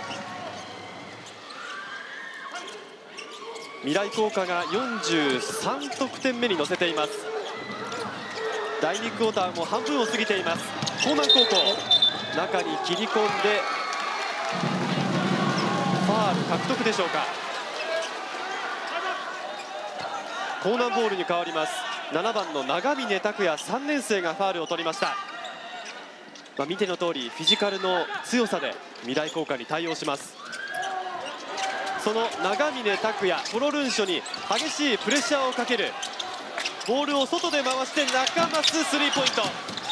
Speaker 2: 未来工科がよんじゅうさんとくてんめに乗せています。だいにクォーターも半分を過ぎています。江南高校中に切り込んでファール獲得でしょうか。江南ボールに変わります。ななばんの長峰拓也さんねん生がファールを取りました。まあ、見ての通りフィジカルの強さで未来工科に対応します。その長峰拓也、ホロルンショに激しいプレッシャーをかける。ボールを外で回して中増スリーポイント。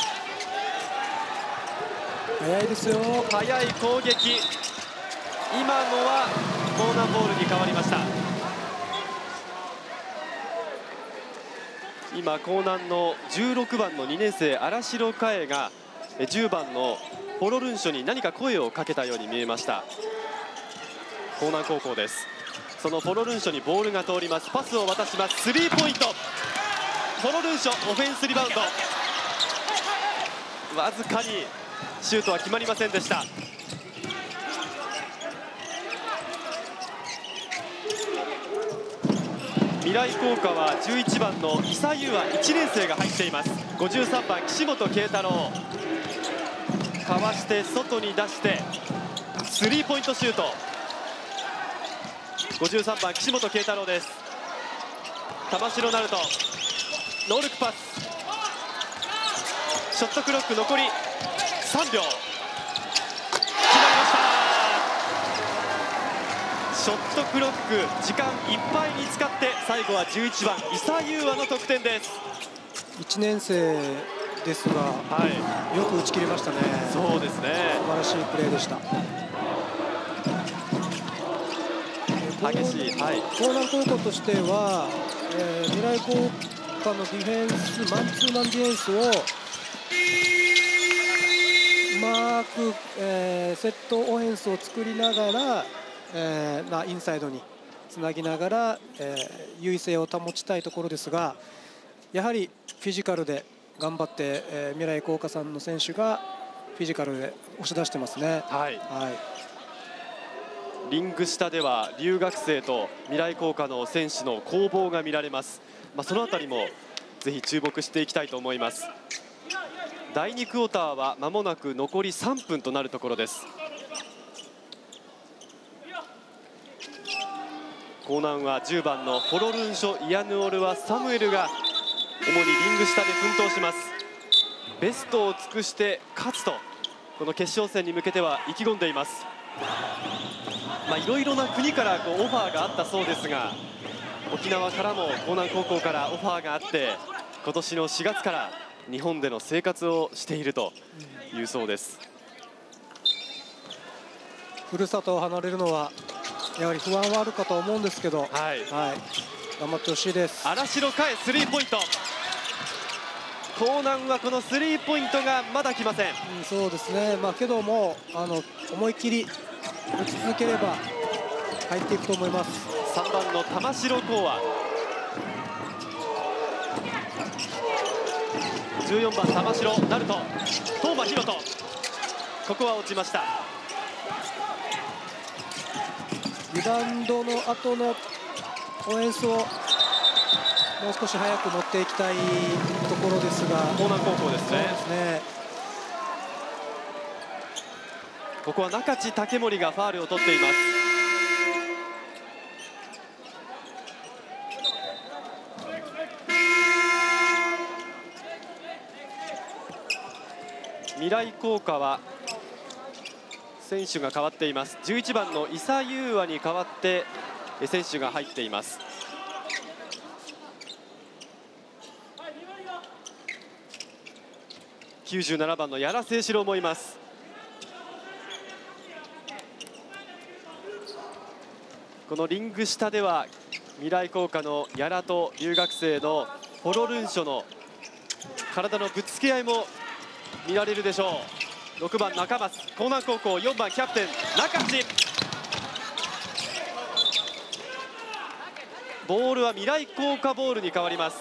Speaker 3: 早いですよ。
Speaker 2: 速い攻撃。今のは江南ボールに変わりました。今江南のじゅうろくばんのにねん生荒城佳恵がじゅうばんのホロルンショに何か声をかけたように見えました。江南高校です。そのホロルンショにボールが通ります。パスを渡します。スリーポイント。ホロルンショオフェンスリバウンド、わずかにシュートは決まりませんでした。未来工科はじゅういちばんの伊佐優愛いちねん生が入っています。ごじゅうさんばん岸本慶太郎、かわして外に出してスリーポイントシュート。ごじゅうさんばん岸本慶太郎です。玉城鳴門ノールックパス、ショットクロック残りさんびょう、決まりました。ショットクロック時間いっぱいに使って最後はじゅういちばん伊佐優愛の得点です。
Speaker 3: いちねん生ですが、はい、よく打ち切りましたね。
Speaker 2: そうですね、
Speaker 3: 素晴らしいプレーでした。
Speaker 2: 激しい、はい、
Speaker 3: 江南高校としては、えー、未来工科のディフェンスマンツーマンディフェンスをうまく、えー、セットオフェンスを作りながら、えー、なインサイドにつなぎながら、えー、優位性を保ちたいところですが、やはりフィジカルで頑張って、えー、未来工科さんの選手がフィジカルで押し出してますね。
Speaker 2: はい、
Speaker 3: はい、
Speaker 2: リング下では留学生と未来工科の選手の攻防が見られます。まあ、そのあたりもぜひ注目していきたいと思います。 だいにクォーターは間もなく残りさんぷんとなるところです。コーナンはじゅうばんのフォロルンショ・イアヌオルワ・サムエルが主にリング下で奮闘します。ベストを尽くして勝つと、この決勝戦に向けては意気込んでいます。まあいろいろな国からこうオファーがあったそうですが、沖縄からも江南高校からオファーがあって、今年のしがつから日本での生活をしているというそうです。
Speaker 3: ふるさとを離れるのはやはり不安はあるかと思うんですけど、はい、はい、頑張ってほしいです。
Speaker 2: 荒城海スリーポイント。江南はこのスリーポイントがまだ来ません。
Speaker 3: うん、そうですね。まあけどもあの思い切り打ち続ければ入っていくと思います。
Speaker 2: さんばんの玉城光和、じゅうよんばん玉城ナルト、東間博人、ここは落ちました。
Speaker 3: リバウンドの後のオフェンスをもう少し早く持っていきたいところですが、
Speaker 2: 江南高校ですね。
Speaker 3: そうですね。
Speaker 2: ここは中地武森がファウルを取っています。未来工科は選手が変わっています。じゅういちばんの伊佐優和に代わって選手が入っています。きゅうじゅうななばんの屋良誠志郎もいます。このリング下では未来工科の屋良と留学生のフォロルンショの体のぶつけ合いも見られるでしょう。ろくばん中松、江南高校、よんばんキャプテン中地。ボールは未来工科ボールに変わります。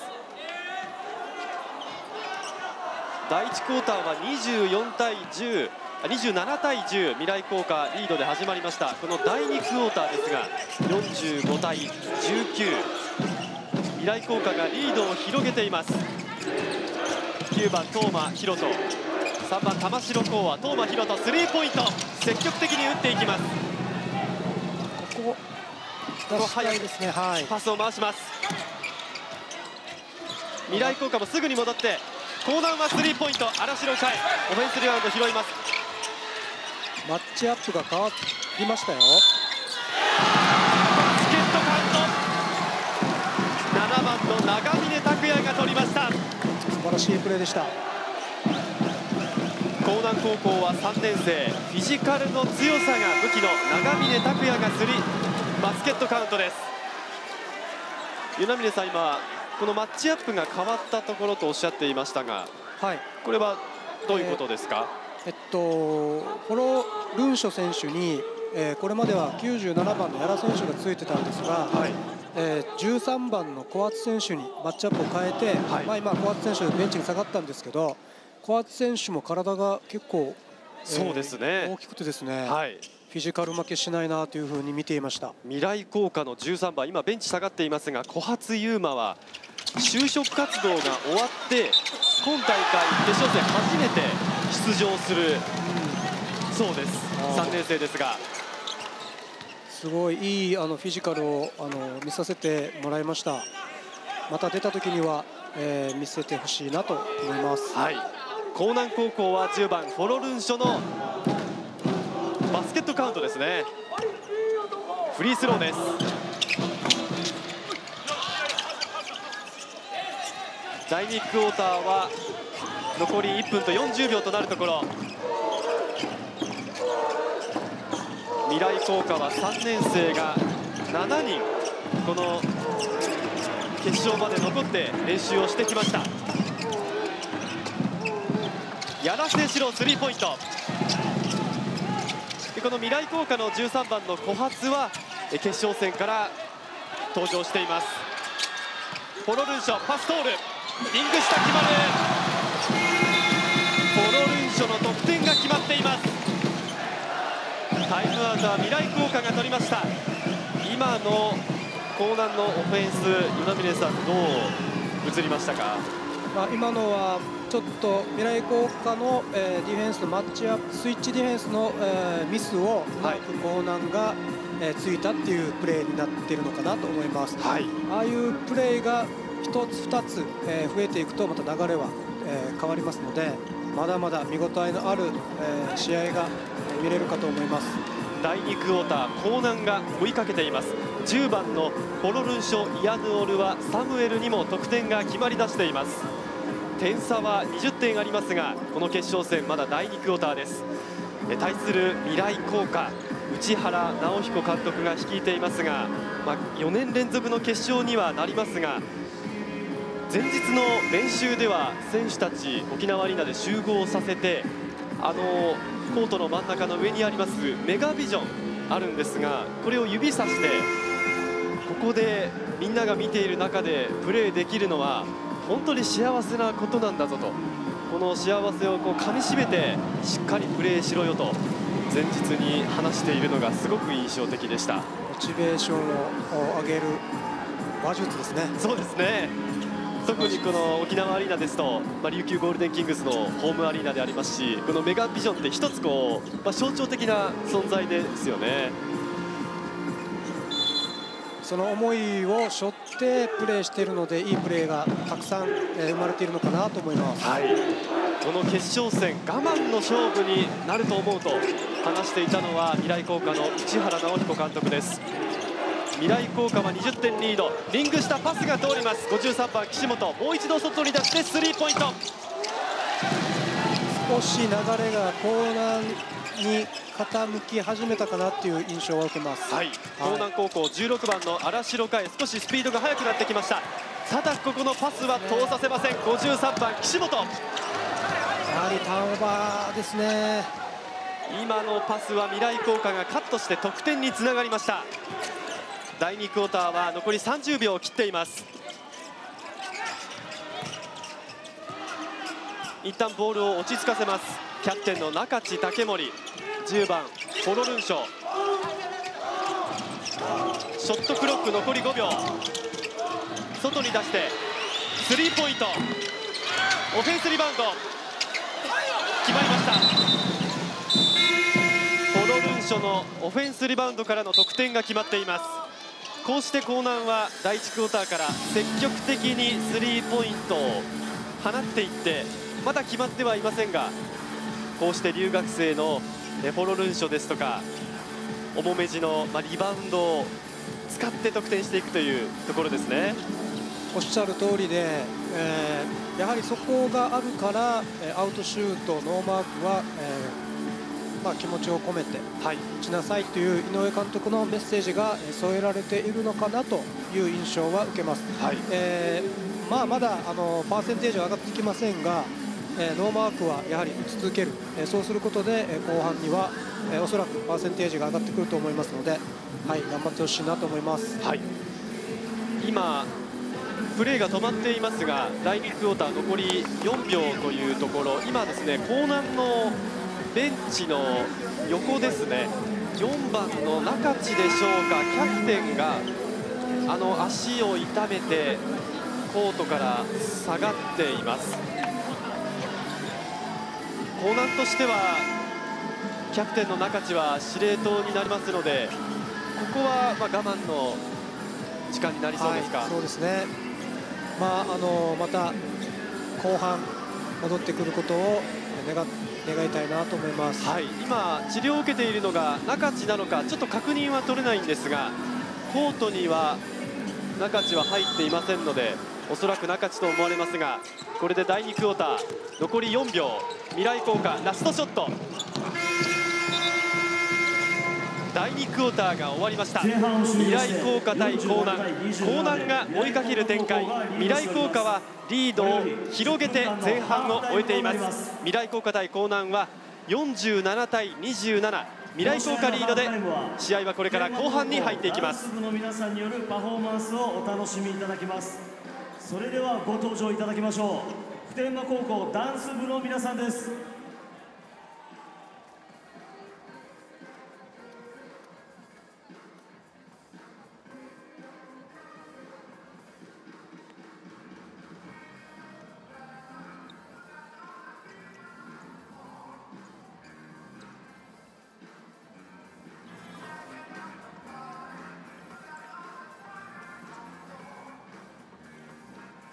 Speaker 2: だいいちクォーターはにじゅうよんたいじゅう、にじゅうななたいじゅう、未来工科リードで始まりました。このだいにクォーターですがよんじゅうごたいじゅうきゅう、未来工科がリードを広げています。きゅうばん東間博人、さんばん玉城光和、東間博人スリーポイント積極的に打っていきます。
Speaker 3: ここ出したいですね。はい、
Speaker 2: パスを回します。未来工科もすぐに戻って江南はスリーポイント、荒城海オフェンスリバウンド拾います。
Speaker 3: マッチアップが変わりましたよ。
Speaker 2: バスケットカウント、ななばんの長峰拓也が取りました。
Speaker 3: 素晴らしいプレーでした。
Speaker 2: 江南高校はさんねん生、フィジカルの強さが武器の長峰拓也がスリー、バスケットカウントです。与那嶺さん、今このマッチアップが変わったところとおっしゃっていましたが、はい、これはどういうことですか？
Speaker 3: えー、えっとフォロルンショ選手に、えー、これまではきゅうじゅうななばんの屋良選手がついてたんですが、はい、えー、じゅうさんばんの小厚選手にマッチアップを変えて、はい、まあ今小厚選手ベンチに下がったんですけど、小厚選手も体が結構、
Speaker 2: えー、そうですね、
Speaker 3: 大きくてですね、
Speaker 2: はい、
Speaker 3: フィジカル負けしないなというふうに見ていました。
Speaker 2: 未来工科のじゅうさんばん、今ベンチ下がっていますが、小初優馬は就職活動が終わって今大会決勝戦初めて出場する、うん、そうです。さんねん生ですが、
Speaker 3: すごいいいあのフィジカルをあの見させてもらいました。また出た時には、えー、見せてほしいなと思います。
Speaker 2: はい、江南高校はじゅうばんフォロルンショのバスケットカウントですね。フリースローです。だいにクォーターは残りいっぷんとよんじゅうびょうとなるところ、未来工科はさんねん生がななにんこの決勝まで残って練習をしてきました。屋良誠志郎スリーポイントで、この未来工科のじゅうさんばんの小初は決勝戦から登場しています。フォロルンショパス通る、リング下決まる、フォロルンショの得点が決まっています。タイムアウトは未来工科が取りました。今の江南のオフェンス、与那嶺さんどう映りましたか？
Speaker 3: まあ今のはちょっと未来工科の、えー、ディフェンスのマッチアップスイッチディフェンスの、えー、ミスをうまく江南が、えー、ついたっていうプレーになっているのかなと思います、はい、ああいうプレーがひとつふたつ、えー、増えていくとまた流れは、えー、変わりますのでまだまだ見応えのある、えー、試合が見れるかと思います。
Speaker 2: だいにクォーター江南が追いかけています。じゅうばんのポロルンショ・イアヌオルはサムエルにも得点が決まりだしています。点差はにじゅってんありますがこの決勝戦まだだいにクォーターです。対する未来工科内原直彦監督が率いていますが、まあ、よねん連続の決勝にはなりますが前日の練習では選手たち沖縄アリーナで集合させてあのコートの真ん中の上にありますメガビジョンあるんですがこれを指さしてここでみんなが見ている中でプレーできるのは本当に幸せなことなんだぞとこの幸せをこう噛みしめてしっかりプレーしろよと前日に話しているのがすごく印象的でした。
Speaker 3: モチベーションを上げる馬術ですね。
Speaker 2: そうですね。特にこの沖縄アリーナですと、まあ、琉球ゴールデンキングスのホームアリーナでありますしこのメガビジョンって一つこう、まあ、象徴的な存在ですよね。
Speaker 3: その思いを背負ってプレーしているのでいいプレーがたくさん、えー、生まれているのかなと思います、
Speaker 2: はい、この決勝戦我慢の勝負になると思うと話していたのは未来工科の内原直彦監督です。未来工科はにじゅってんリードリング下パスが通ります。ごじゅうさんばん岸本もう一度外に出してスリーポイント。
Speaker 3: 少し流れが江南に傾き始めたかなっていう印象を受けます、
Speaker 2: はい、江南高校じゅうろくばんの荒城海少しスピードが速くなってきました。ただここのパスは通させません。ごじゅうさんばん岸本や
Speaker 3: はりターンオーバーですね。
Speaker 2: 今のパスは未来工科がカットして得点につながりました。だいにクォーターは残りさんじゅうびょうを切っています。一旦ボールを落ち着かせます。キャプテンの中地武森じゅうばんポロルンショショットクロック残りごびょう外に出してスリーポイントオフェンスリバウンド決まりました。ポロルンショのオフェンスリバウンドからの得点が決まっています。こうして江南はだいいちクォーターから積極的にスリーポイントを放っていってまだ決まってはいませんがこうして留学生のポロルンショですとか重めじのリバウンドを使って得点していくというところですね。
Speaker 3: おっしゃる通りで、えー、やはりそこがあるからアウトシュートノーマークは、えーまあ、気持ちを込めて打ちなさいという井上監督のメッセージが添えられているのかなという印象は受けます、はいえーまあ、まだあのパーセンテージは上がってきませんが、えー、ノーマークはやはり打ち続ける、えー、そうすることで、えー、後半には、えー、おそらくパーセンテージが上がってくると思いますので、はい、頑張ってほしいなと思います、はい、
Speaker 2: 今プレーが止まっていますがだいにクォーター残りよんびょうというところ今ですね江南のベンチの横ですねよんばんの中地でしょうかキャプテンがあの足を痛めてコートから下がっています。江南としてはキャプテンの中地は司令塔になりますのでここはまあ我慢の時間になりそうですか。
Speaker 3: はい、そうですね、まあ、あのまた後半戻ってくることを願って願いたいなと思います、
Speaker 2: はい、今、治療を受けているのが中地なのかちょっと確認は取れないんですがコートには中地は入っていませんのでおそらく中地と思われますがこれでだいにクォーター残りよんびょう未来工科ラストショットだいにクォーターが終わりました。未来工科対江南江南が追いかける展開未来工科はリードを広げて前半を終えています。未来工科対江南はよんじゅうななたいにじゅうなな未来工科リードで試合はこれから後半に入っていきます。
Speaker 4: ダンス部の皆さんによるパフォーマンスをお楽しみいただきます。それではご登場いただきましょう。普天間高校ダンス部の皆さんです。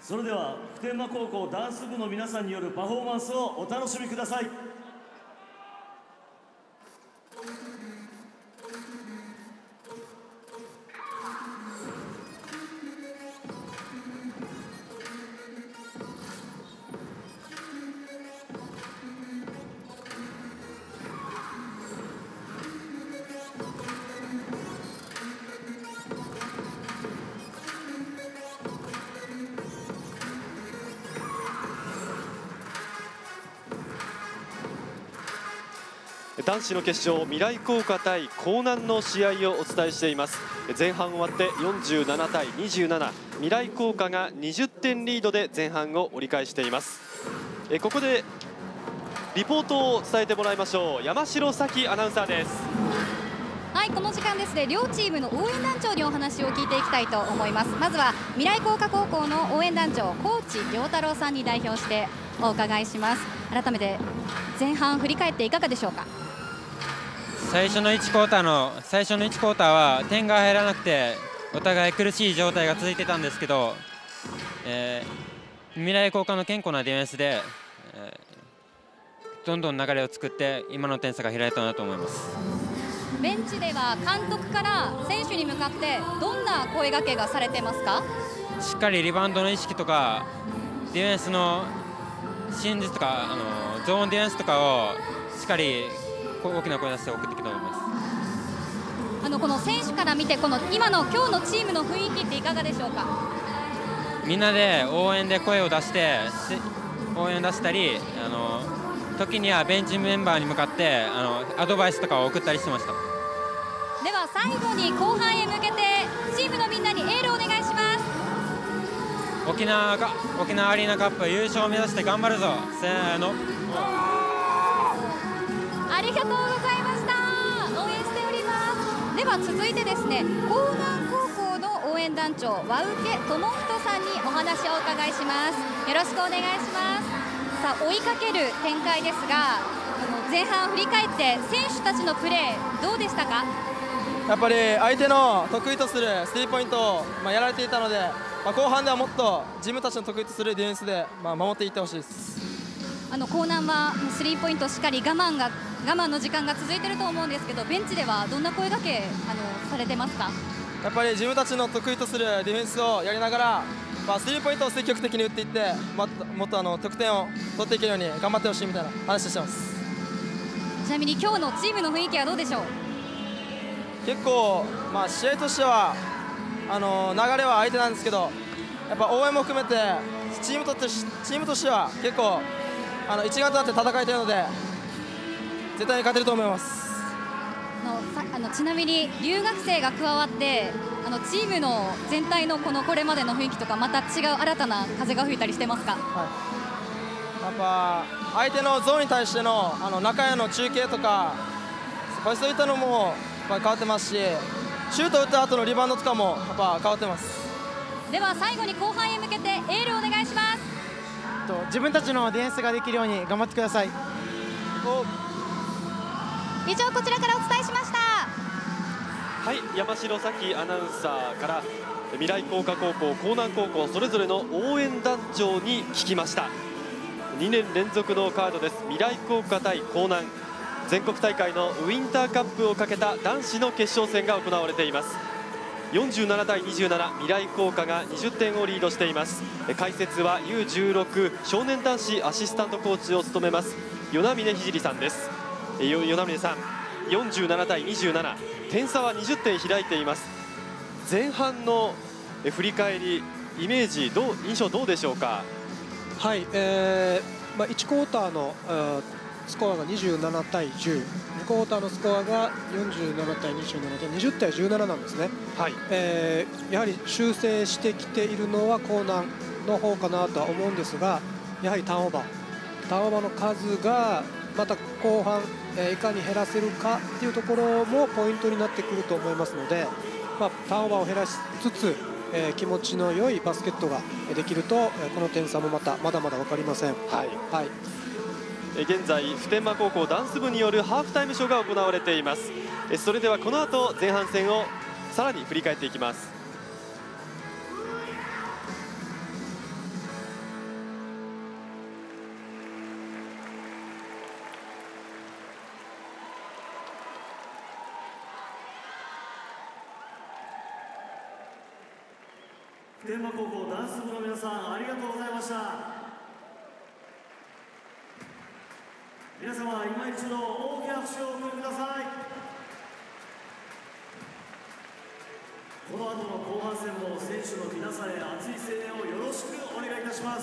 Speaker 4: それでは普天間高校ダンス部の皆さんによるパフォーマンスをお楽しみください。
Speaker 2: 男子の決勝、未来工科対江南の試合をお伝えしています。前半終わってよんじゅうななたいにじゅうなな、未来工科がにじゅってんリードで前半を折り返しています。えここでリポートを伝えてもらいましょう。山城咲アナウンサーです。
Speaker 5: はい、この時間ですね、両チームの応援団長にお話を聞いていきたいと思います。まずは未来工科高校の応援団長、高知良太郎さんに代表してお伺いします。改めて前半振り返っていかがでしょうか。
Speaker 6: 最初のいちクォーターの最初のいちクォーターは点が入らなくてお互い苦しい状態が続いてたんですけど、えー、未来工科の健康なディフェンスで、えー、どんどん流れを作って今の点差が開いたなと思います。
Speaker 5: ベンチでは監督から選手に向かってどんな声掛けがされてますか。
Speaker 6: しっかりリバウンドの意識とかディフェンスの真実とかあのゾーンディフェンスとかをしっかり大きな声出して送ってきたと思います。
Speaker 5: あのこの選手から見てこの今の今日のチームの雰囲気っていかがでしょうか。
Speaker 6: みんなで応援で声を出して応援を出したりあの時にはベンチメンバーに向かってあのアドバイスとかを送ったりしてました。
Speaker 5: では最後に後半へ向けてチームのみんなにエールをお願いします。
Speaker 6: 沖縄が沖縄アリーナカップ優勝を目指して頑張るぞ。せーの。
Speaker 5: ありがとうございました。応援しております。では続いてですね、江南高校の応援団長和受智人さんにお話をお伺いします。よろしくお願いします。さあ追いかける展開ですが、あの前半振り返って選手たちのプレーどうでしたか。
Speaker 7: やっぱり相手の得意とするスリーポイントを、まあ、やられていたので、まあ、後半ではもっと自分たちの得意とするディフェンスで、まあ、守っていってほしいです。
Speaker 5: あの江南はスリーポイントしっかり我慢が我慢の時間が続いていると思うんですけど、ベンチではどんな声掛けあのされてますか。
Speaker 7: やっぱり自分たちの得意とするディフェンスをやりながら、まあ、スリーポイントを積極的に打っていって、もっともっとあの得点を取っていけるように頑張ってほしいみたいな話をしてます。
Speaker 5: ちなみに今日のチームの雰囲気はどうでしょう。
Speaker 7: 結構、まあ、試合としてはあの流れは相手なんですけど、やっぱ応援も含めてチームとしてチームとしては結構あの一丸となって戦えているので絶対に勝てると思います。
Speaker 5: あのさあのちなみに留学生が加わってあのチームの全体のこのこれまでの雰囲気とかまた違う新たな風が吹いたりしてますか。
Speaker 7: はい、やっぱ相手のゾーンに対してのあの中への中継とかそういったのもやっぱ変わってますし、シュート打った後のリバウンドとかもやっぱ変わってます。
Speaker 5: では最後に後半へ向けてエールをお願いします。
Speaker 8: 自分たちのディフェンスができるように頑張ってください。
Speaker 5: 以上こちらからお伝えしました。
Speaker 2: はい、山城咲アナウンサーから未来工科高校、江南高校それぞれの応援団長に聞きました。にねん連続のカードです。未来工科対江南、全国大会のウインターカップをかけた男子の決勝戦が行われています。よんじゅうななたいにじゅうなな、未来工科がにじゅってんをリードしています。解説は ユーじゅうろく 少年男子アシスタントコーチを務めます与那嶺聖さんです。与那嶺さん、よんじゅうななたいにじゅうなな、点差はにじゅってん開いています。前半の振り返り、イメージどう印象どうでしょうか。
Speaker 3: はい、えーまあ、いちクォーターのスコアがにじゅうななたいじゅう、にクォーターのスコアがよんじゅうななたいにじゅうななでにじゅったいじゅうなななんですね。はい、えー、やはり修正してきているのは江南の方かなとは思うんですが、やはりターンオーバーターンオーバーの数がまた後半、えー、いかに減らせるかっていうところもポイントになってくると思いますので、まあ、ターンオーバーを減らしつつ、えー、気持ちの良いバスケットができると、えー、この点差もまたまだまだ分かりません。はい、はい、
Speaker 2: 現在普天間高校ダンス部によるハーフタイムショーが行われています。それではこの後前半戦をさらに振り返っていきます。
Speaker 4: 天満高校ダンス部の皆さん、ありがとうございました。皆様、今一度大きな拍手をお送りください。この後の後半戦も選手の皆さんへ熱い声援をよろしくお願いいたします。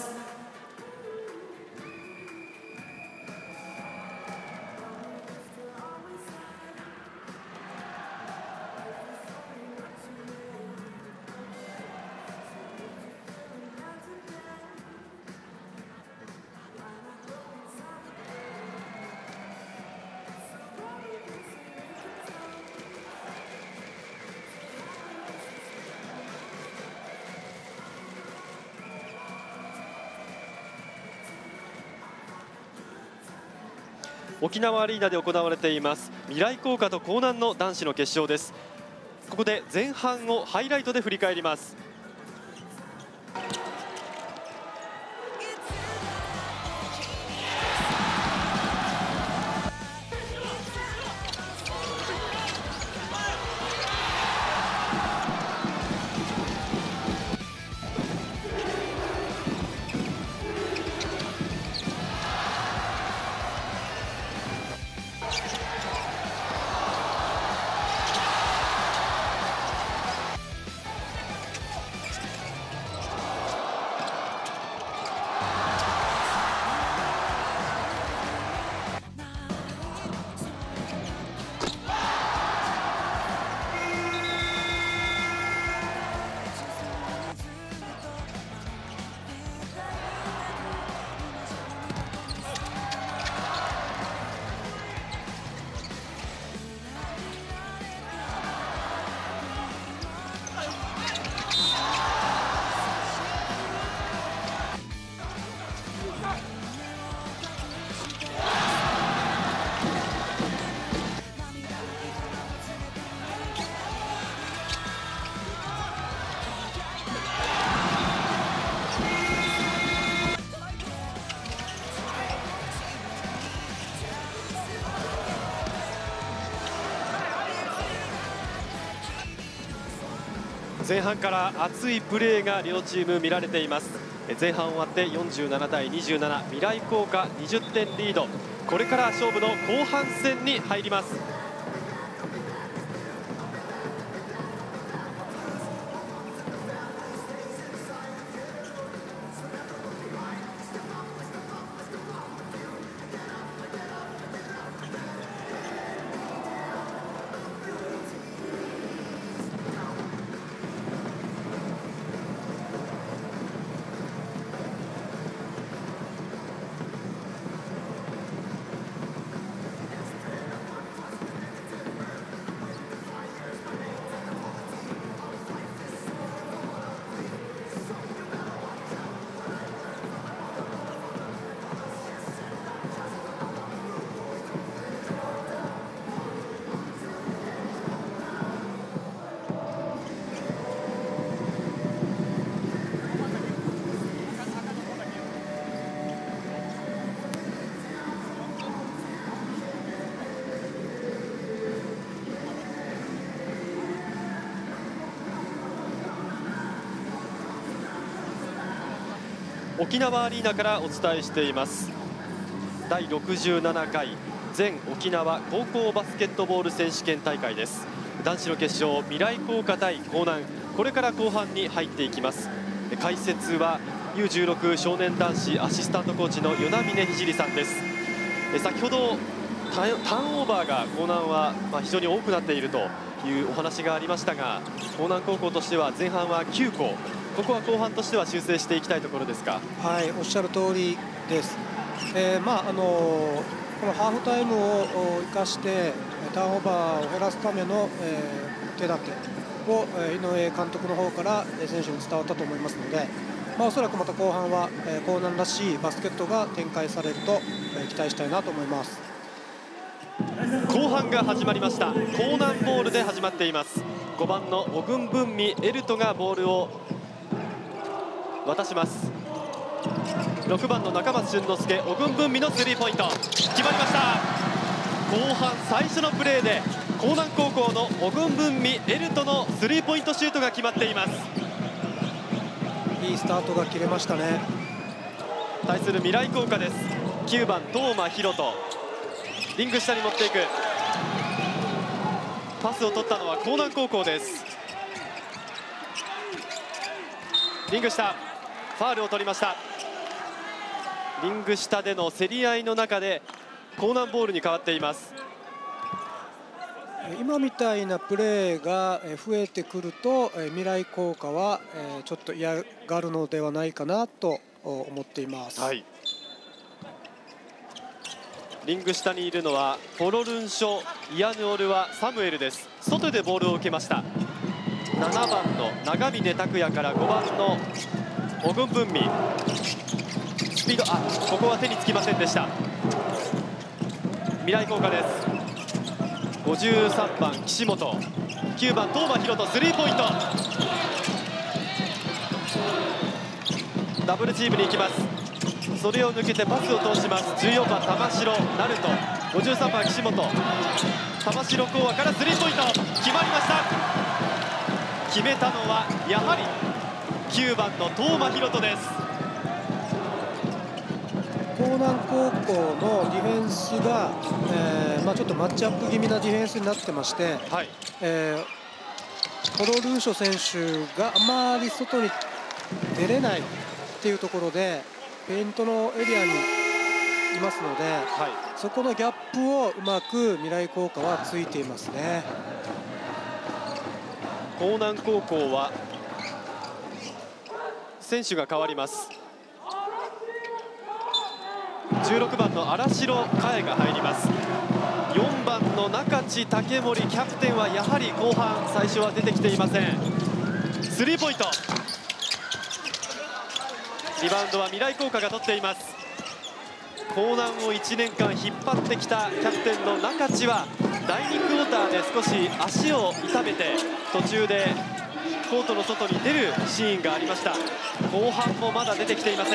Speaker 2: 沖縄アリーナで行われています未来工科と江南の男子の決勝です。ここで前半をハイライトで振り返ります。前半から熱いプレーが両チーム見られています。前半終わってよんじゅうななたいにじゅうなな、未来工科にじゅってんリード。これから勝負の後半戦に入ります。沖縄アリーナからお伝えしていますだいろくじゅうななかい全沖縄高校バスケットボール選手権大会です。男子の決勝、未来工科対江南、これから後半に入っていきます。解説は ユーじゅうろく 少年男子アシスタントコーチの与那嶺聖さんです。先ほどターンオーバーが江南は非常に多くなっているというお話がありましたが、江南高校としては前半はきゅうこ、ここは後半としては修正していきたいところですか。
Speaker 3: はい、おっしゃる通りです。えー、まああのーこのハーフタイムを生かしてターンオーバーを減らすための、えー、手立てを、えー、井上監督の方から選手に伝わったと思いますので、まあ、おそらくまた後半は、えー、江南らしいバスケットが展開されると、えー、期待したいなと思います。
Speaker 2: 後半が始まりました。江南ボールで始まっています。ごばんのオグンブンミエルトがボールを渡します。ろくばんの中松俊之介、オグンブンミのスリーポイント決まりました。後半最初のプレーで江南高校のオグンブンミエルトのスリーポイントシュートが決まっています。
Speaker 3: いいスタートが切れましたね。
Speaker 2: 対する未来工科です。きゅうばん東間博人、リング下に持っていく。パスを取ったのは江南高校です。リング下、ファウルを取りました。リング下での競り合いの中で江南ボールに変わっています。
Speaker 3: 今みたいなプレーが増えてくると未来工科はちょっと嫌がるのではないかなと思っています。はい、
Speaker 2: リング下にいるのはフォロルンショ・イアヌオルワ・サムエルです。外でボールを受けました。ななばんの長峰拓也からごばんのオグンブンミ、スピード、あ、ここは手につきませんでした。未来工科です。ごじゅうさんばん岸本、きゅうばん東間博人、スリーポイント。ダブルチームに行きます。それを抜けてパスを通します。じゅうよんばん玉城ナルト、ごじゅうさんばん岸本、玉城講和からスリーポイント決まりました。決めたのはやはりきゅうばんの東間博人です。
Speaker 3: 江南高校のディフェンスが、えーまあ、ちょっとマッチアップ気味なディフェンスになってまして、はい、えー、ポロルーショ選手があまり外に出れないっていうところでペイントのエリアにいますので、はい、そこのギャップをうまく未来工科はついていますね。
Speaker 2: 江南高校は選手が変わります。じゅうろくばんの荒城佳恵が入ります。よんばんの中地武森キャプテンはやはり後半最初は出てきていません。スリーポイント、リバウンドは未来工科が取っています。江南をいちねんかん引っ張ってきたキャプテンの中地はだいにクォーターで少し足を痛めて途中でコートの外に出るシーンがありました。後半もまだ出てきていません。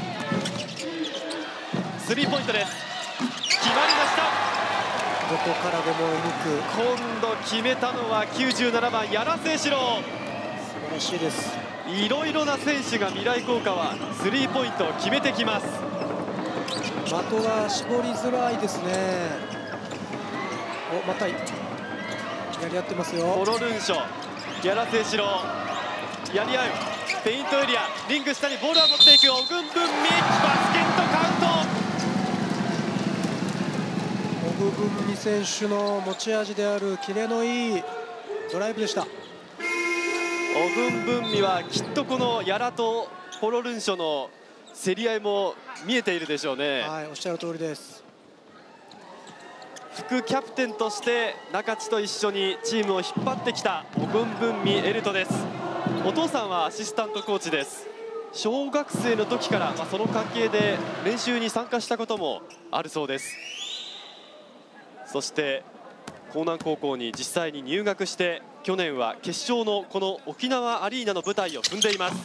Speaker 2: スリーポイントです。決まりました。
Speaker 3: どこからでも射抜く。
Speaker 2: 今度決めたのはきゅうじゅうななばん柳瀬史郎。
Speaker 3: 素晴らしいです。
Speaker 2: いろいろな選手が未来工科はスリーポイントを決めてきます。
Speaker 3: 的が絞りづらいですね。お、またやり合ってますよ。
Speaker 2: ポロルンショ、柳瀬史郎、やり合うペイントエリア、リング下にボールを持っていくオグンブンミ、バスケットカウント。
Speaker 3: オグブンミ選手の持ち味であるキレのいいドライブでした。
Speaker 2: オグンブンミはきっとこのヤラとポロルンショの競り合いも見えているでしょうね。
Speaker 3: はい、おっしゃる通りです。
Speaker 2: 副キャプテンとして中地と一緒にチームを引っ張ってきたオグンブンミエルトです。お父さんはアシスタントコーチです。小学生の時から、まあ、その関係で練習に参加したこともあるそうです。そして江南高校に実際に入学して去年は決勝のこの沖縄アリーナの舞台を踏んでいます。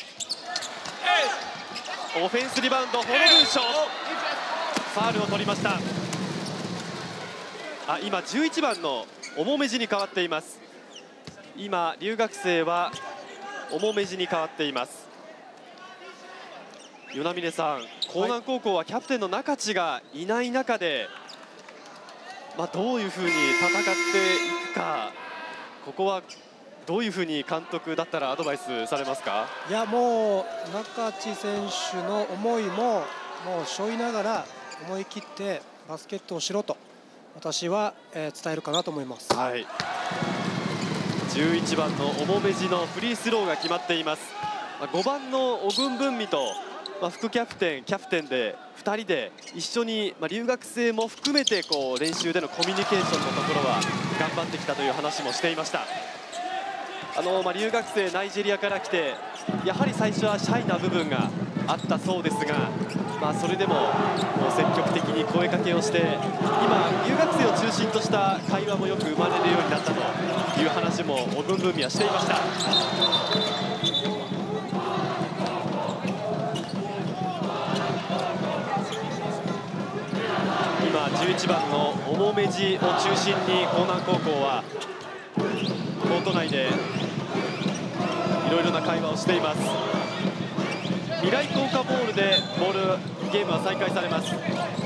Speaker 2: オフェンスリバウンド、ホロルンショ、ファウルを取りました。あ、今じゅういちばんのオモメジに変わっています。今留学生はオモメジに変わっています。与那嶺さん、江南高校はキャプテンの中地がいない中で、まあ、どういうふうに戦っていくか、ここはどういうふうに監督だったらアドバイスされますか？
Speaker 3: いや、もう中地選手の思いももう背負いながら思い切ってバスケットをしろと私は、えー、伝えるかなと思います。
Speaker 2: はい、じゅういちばんのオモメジのフリースローが決まっています。ごばんのオグンブンミと、まあ、副キャプテンキャプテンでふたりで一緒に、まあ、留学生も含めてこう練習でのコミュニケーションのところは頑張ってきたという話もしていました。あのまあ、留学生ナイジェリアから来てやはり最初はシャイな部分があったそうですが、まあ、それでもこう積極的に声かけをして今留学生を中心とした会話もよく生まれるようになったという話もオグンブンミはしていました。今じゅういちばんのオモメジを中心に江南高校はコート内でいろいろな会話をしています。 未来工科ボールでボールゲームは再開されます。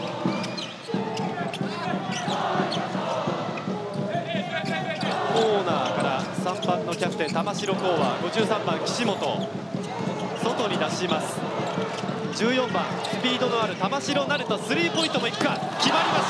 Speaker 2: コーナーからさんばんのキャプテン玉城幸和、ごじゅうさんばん岸本、外に出します。じゅうよんばんスピードのある玉城成人、スリーポイントもいくか、決まりました。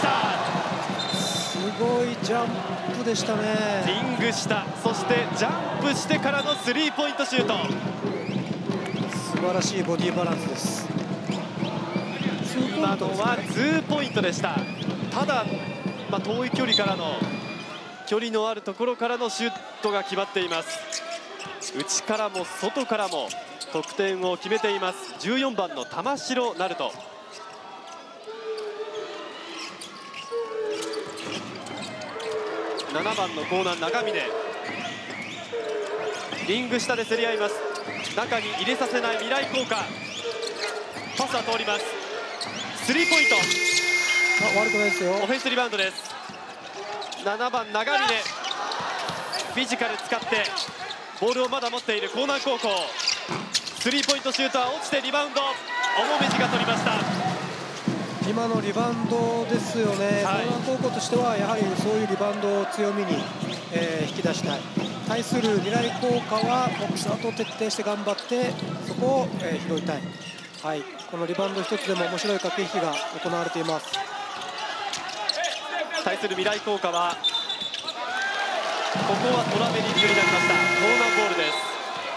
Speaker 3: すごいジャンプでしたね。
Speaker 2: リング下、そしてジャンプしてからのスリーポイントシュート。
Speaker 3: 素晴らしいボディバランスです。
Speaker 2: 今のはツーポイントでした。ただ、まあ、遠い距離からの距離のあるところからのシュートが決まっています。内からも外からも得点を決めています。じゅうよんばんの玉城成人。ななばんの江南長峰、リング下で競り合います。中に入れさせない未来工科、パスは通ります。スリーポイント、
Speaker 3: あ、悪くないですよ。
Speaker 2: オフェンスリバウンドです。ななばん長峰、フィジカル使ってボールをまだ持っている江南高校、スリーポイントシュートは落ちてリバウンド、重めじが取りました。
Speaker 3: 今のリバウンドですよね。江南高校としてはやはりそういうリバウンドを強みに、えー、引き出したい。対する未来工科はボックスアウトを徹底して頑張ってそこを、えー、拾いたい。はい、このリバウンド一つでも面白い駆け引きが行われています。
Speaker 2: 対する未来工科はここはトラベリングになりました。江南ボールです。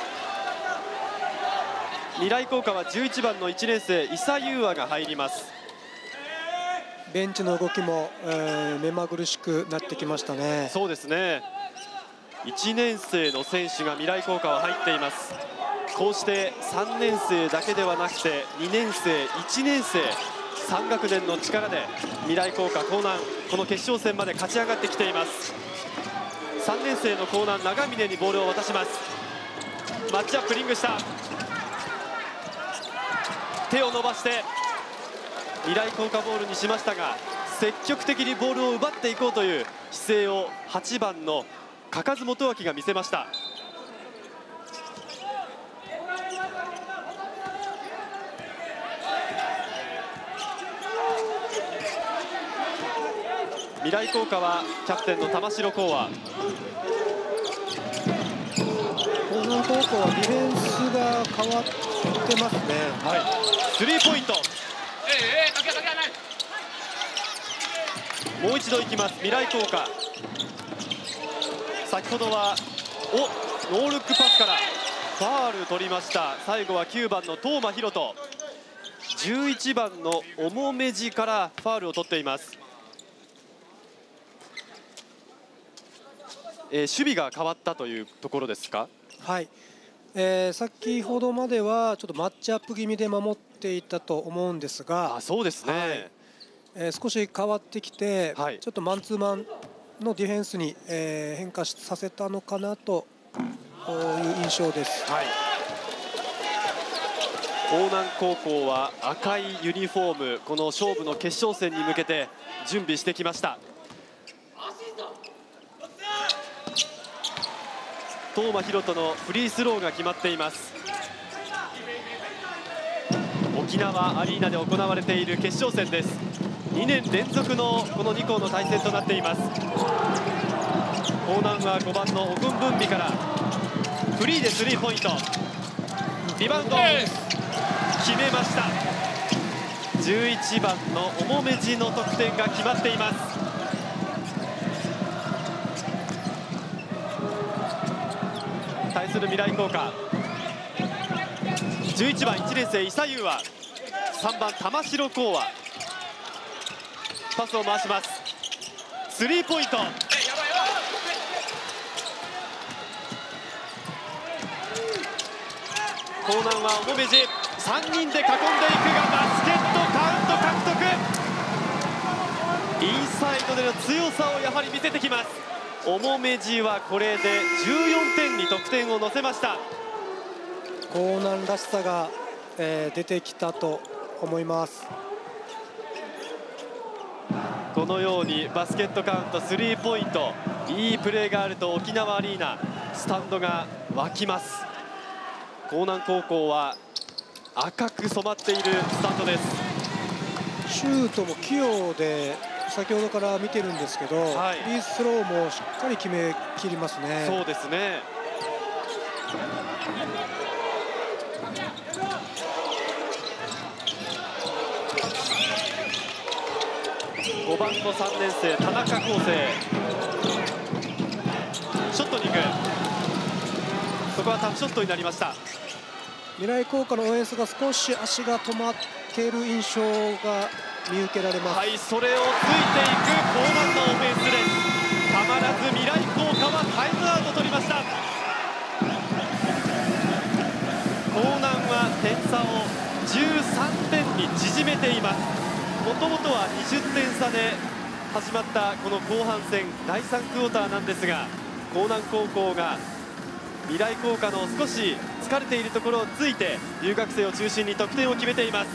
Speaker 2: 未来工科はじゅういちばんのいちねん生伊佐優愛が入ります。
Speaker 3: ベンチの動きも、えー、目まぐるしくなってきましたね。
Speaker 2: そうですね、いちねん生の選手が未来工科は入っています。こうしてさんねん生だけではなくてにねん生、いちねん生、さん学年の力で未来工科、江南、この決勝戦まで勝ち上がってきています。さんねん生の江南、長峰にボールを渡します。マッチアップ、リング下、手を伸ばして未来工科ボールにしましたが、積極的にボールを奪っていこうという姿勢をはちばんの嘉数元明が見せました。未来工科はキャプテンの玉城幸和。
Speaker 3: 江南高校はディフェンスが変わってますね。
Speaker 2: はい、スリーポイント、もう一度いきます。未来工科、先ほどはおノールックパスからファール取りました。最後はきゅうばんの東間大翔、じゅういちばんの重めじからファールを取っています。えー、守備が変わったというところですか。
Speaker 3: はい、えー、先ほどまではちょっとマッチアップ気味で守っていたと思うんですが、
Speaker 2: あ、そうですね、はい、
Speaker 3: えー、少し変わってきて、はい、ちょっとマンツーマンのディフェンスに、えー、変化させたのかなという印象です。はい、
Speaker 2: 江南高校は赤いユニフォーム、この勝負の決勝戦に向けて準備してきました。東間大翔のフリースローが決まっています。沖縄アリーナで行われている決勝戦です。にねん連続のこのに校の対戦となっています。江南はごばんのオグンブンビからフリーでスリーポイント、リバウンド決めました。じゅういちばんの重めじの得点が決まっています。対する未来工科、じゅういちばんいちねん生伊佐優愛、さんばん玉城幸和、パスを回します。スリーポイント、江南は重めじさんにんで囲んでいくがバスケットカウント獲得、インサイドでの強さをやはり見せてきます。重めじはこれでじゅうよんてんに得点を乗せました。
Speaker 3: 江南らしさが、えー、出てきたと思います。
Speaker 2: このようにバスケットカウントスリーポイント、いいプレーがあると沖縄アリーナスタンドが沸きます。江南高校は赤く染まっているスタンドです。
Speaker 3: シュートも器用で先ほどから見てるんですけど、はい、フリースローもしっかり決めきりますね。
Speaker 2: そうですね。ごばんのさんねん生田中康生、ショットに行く。そこはタフショットになりました。
Speaker 3: 未来工科のオフェンスが少し足が止まっている印象が見受けられます。
Speaker 2: はい、それをついていく高難度オフェンスです。たまらず未来工科はタイムアウト取りました。高難は点差をじゅうさんてんに縮めています。もともとはにじゅってん差で始まったこの後半戦だいさんクォーターなんですが、高難高校が未来工科の少し疲れているところをついて留学生を中心に得点を決めています。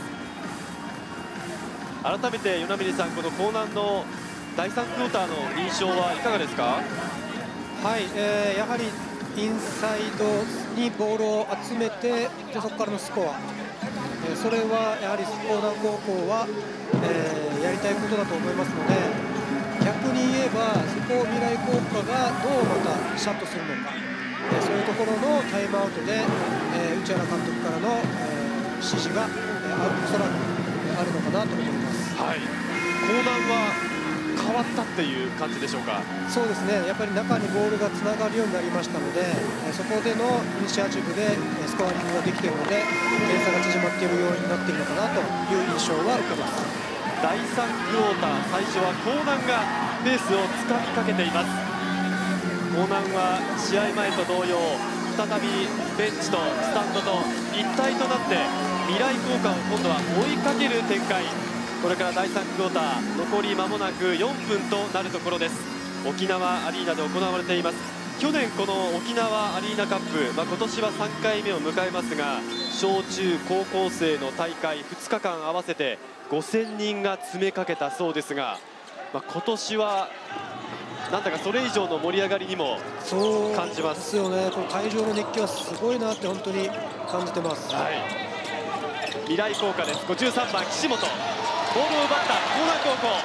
Speaker 2: 改めて与那嶺さん、この高難のだいさんクォーターの印象はいかがですか？
Speaker 3: はい、えー、やはりインサイドにボールを集めて、でそこからのスコア、えー、それはやはり高難高校は、えー、やりたいことだと思いますので、逆に言えばそこを未来工科がどうまたシャットするのか、えー、そういうところのタイムアウトで、えー、内原監督からの、えー、指示が、えー、おそらくあるのかなと思います。
Speaker 2: はい、高難は変わったっていう感じでしょうか？
Speaker 3: そうですね、やっぱり中にボールがつながるようになりましたので、そこでのイニシアチブでスコアリングができているので、点差が縮まっているようになっているのかなという印象は受けます。
Speaker 2: だいさんクォーター最初は高難がペースをつかみかけています。高難は試合前と同様、再びベンチとスタンドと一体となって未来工科を今度は追いかける展開。これからだいさんクォーター残り間もなくよんぷんとなるところです。沖縄アリーナで行われています。去年この沖縄アリーナカップ、まあ、今年はさんかいめを迎えますが、小中高校生の大会ふつかかん合わせてごせんにんが詰めかけたそうですが、まあ、今年はなんだかそれ以上の盛り上がりにも感じます。
Speaker 3: そうですよね、この会場の熱気はすごいなって本当に感じてます。
Speaker 2: はい、未来工科です。ごじゅうさんばん岸本、ボールを奪った高難高校、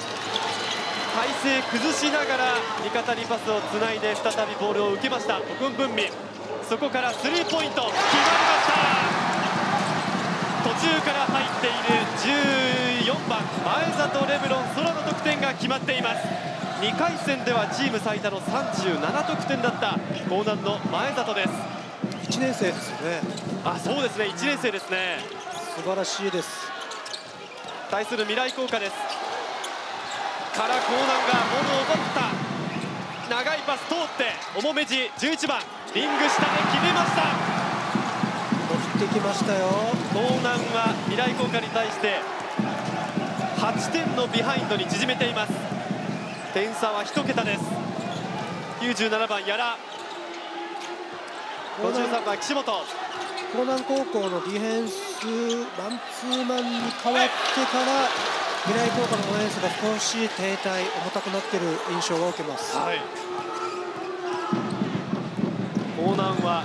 Speaker 2: 体勢崩しながら味方にパスをつないで再びボールを受けました。オグンブンミ、そこからスリーポイント決まりました。途中から入っているじゅうよんばん前里レブロン空の得点が決まっています。にかい戦ではチーム最多のさんじゅうなな得点だった高難の前里です。
Speaker 3: いちねん生ですよね。
Speaker 2: あ、そうですね、いちねん生ですね。
Speaker 3: 素晴らしいです。
Speaker 2: 対する未来工科ですから、高難がボールを奪った長いパス通って重めじじゅういちばんリング下で決めました。
Speaker 3: 持ってきましたよ。
Speaker 2: 高難は未来工科に対してはちてんのビハインドに縮めています。点差は一桁です。きゅうじゅうななばん矢良、ごじゅうさんばん岸本。
Speaker 3: 高難高校のディフェンスマンツーマンに変わってから未来工科のオフェンスが少し停滞重たくなっている印象を受けます。
Speaker 2: はい、高難は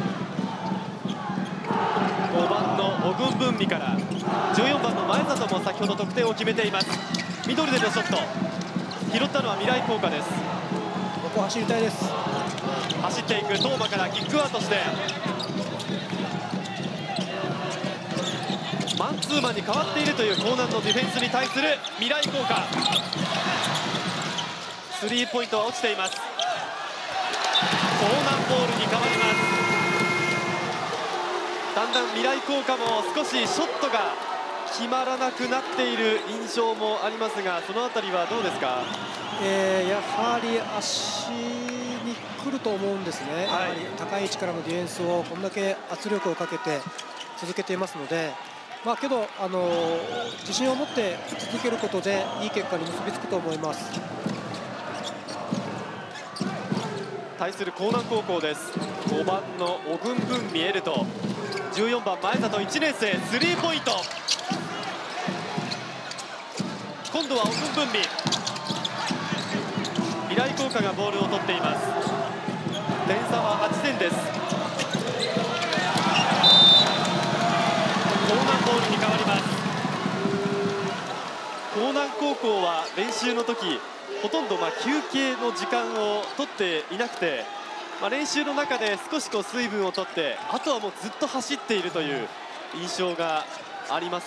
Speaker 2: ごばんのオグンブンミからじゅうよんばんの前里も先ほど得点を決めています。ミドルでのショット拾ったのは未来工科です。
Speaker 3: ここ走りたいです。
Speaker 2: 走っていく東馬からキックアウトしてマンツーマンに変わっているという高難のディフェンスに対する未来工科、スリーポイントは落ちています。高難ボールに変わります。だんだん未来工科も少しショットが決まらなくなっている印象もありますが、そのあたりはどうですか？
Speaker 3: えー、やはり足に来ると思うんですね、はい、やはり高い位置からのディフェンスをこんだけ圧力をかけて続けていますので、まあ、けど、あのー、自信を持って続けることでいい結果に結びつくと思います。
Speaker 2: 対する高難高校です。ごばんのオグンブンミエルとじゅうよんばん前里いちねん生スリーポイント、今度はオグンブンミ、未来工科がボールを取っています。点差ははちてんです。高難ールに変わります。江南高校は練習の時ほとんどまあ休憩の時間を取っていなくて、まあ、練習の中で少しこう水分を取ってあとはもうずっと走っているという印象があります。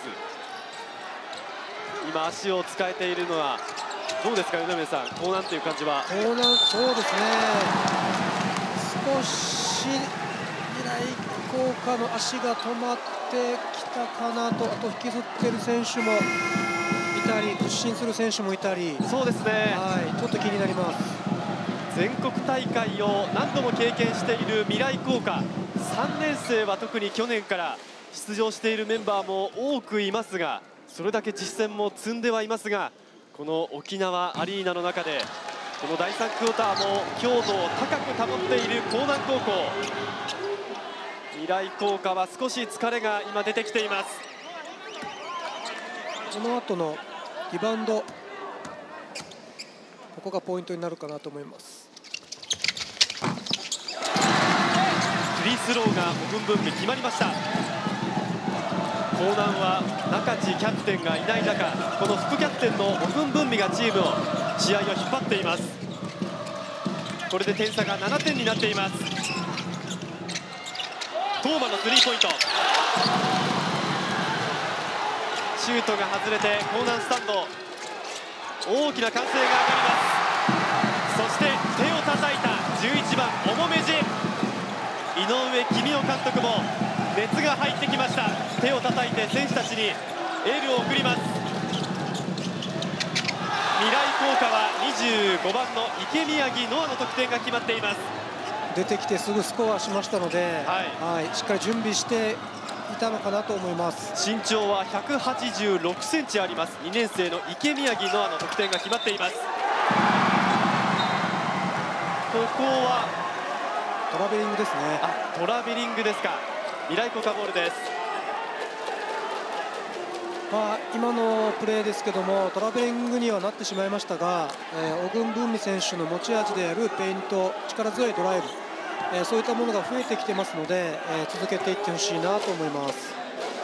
Speaker 2: 今足を使えているのはどうですか、米峰さん、江南という感じは。
Speaker 3: 江南、そうですね、少し未来高架の足が止まってきたかなと、あと引きずっている選手もいたり、屈伸する選手もいたり、
Speaker 2: そうですね、
Speaker 3: はい、ちょっと気になります。
Speaker 2: 全国大会を何度も経験している未来高架、さんねん生は特に去年から出場しているメンバーも多くいますが、それだけ実戦も積んではいますが、この沖縄アリーナの中でこのだいさんクォーターも強度を高く保っている江南高校。未来高架は少し疲れが今出てきています。
Speaker 3: この後のリバウンド、ここがポイントになるかなと思います。
Speaker 2: フリースローがオグンブンミ決まりました。江南は中地キャプテンがいない中、この副キャプテンのオグンブンミがチームを試合を引っ張っています。これで点差がななてんになっています。トーマのスリーポイント、シュートが外れて江南スタンド、大きな歓声が上がります。そして手を叩いたじゅういちばん重めじ、井上公雄監督も熱が入ってきました。手を叩いて選手たちにエールを送ります。未来高架はにじゅうごばんの池宮城ノアの得点が決まっています。
Speaker 3: 出てきてすぐスコアしましたので、はいはい、しっかり準備していたのかなと思います。
Speaker 2: 身長はひゃくはちじゅうろくセンチあります。にねん生の池宮城ノアの得点が決まっています。ここは
Speaker 3: トラベリングですね。
Speaker 2: あ、トラベリングですか。未来高架ボールです。
Speaker 3: まあ、今のプレーですけどもトラベリングにはなってしまいましたが、えー、オグンブンミ選手の持ち味であるペイント、力強いドライブ、えー、そういったものが増えてきてますので、えー、続けていってほしいなと思います。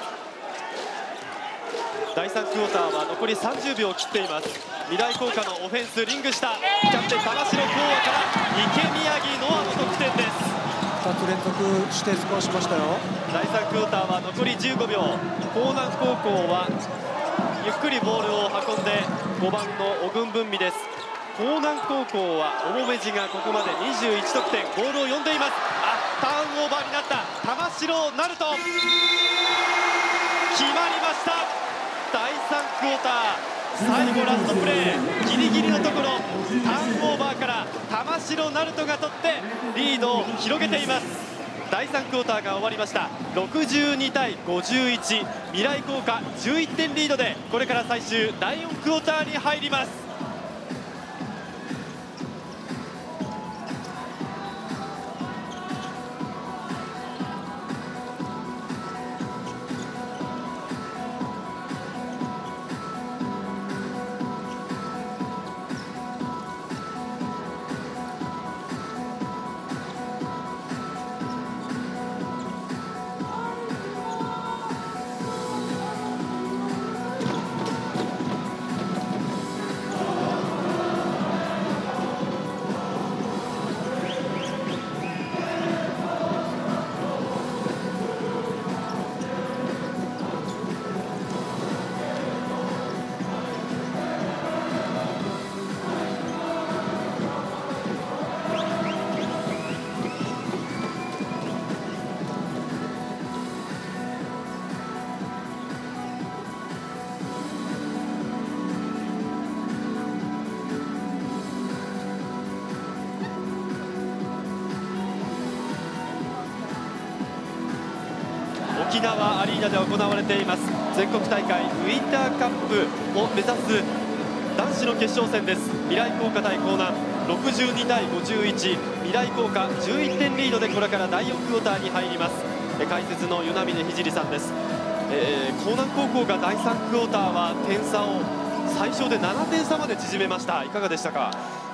Speaker 2: だいさんクォーターは残りさんじゅうびょうを切っています。未来高架のオフェンスリング下、キャプテン玉城幸和から池宮城ノアの得点です。
Speaker 3: ふたつ連続してスコアしましたよ。
Speaker 2: だいさんクォーターは残りじゅうごびょう、江南高校はゆっくりボールを運んでごばんのオグンブンミです。江南高校は重めじがここまでにじゅういちとくてん、ボールを呼んでいます。あ、ターンオーバーになった玉城なると決まりました。だいさんクォーター最後ラストプレー、ギリギリのところターンオーバーから玉城なるとが取ってリードを広げています。だいさんクォーターが終わりました。ろくじゅうにたいごじゅういち、未来高架じゅういってんリードでこれから最終だいよんクォーターに入ります。沖縄アリーナで行われています全国大会ウィンターカップを目指す男子の決勝戦です。未来高架対江南、ろくじゅうにたいごじゅういち、未来高架じゅういってんリードでこれからだいよんクォーターに入ります。解説の与那嶺聖さんです。えー、江南高校がだいさんクォーターは点差を最小でななてん差まで縮めました。いかがでしたか？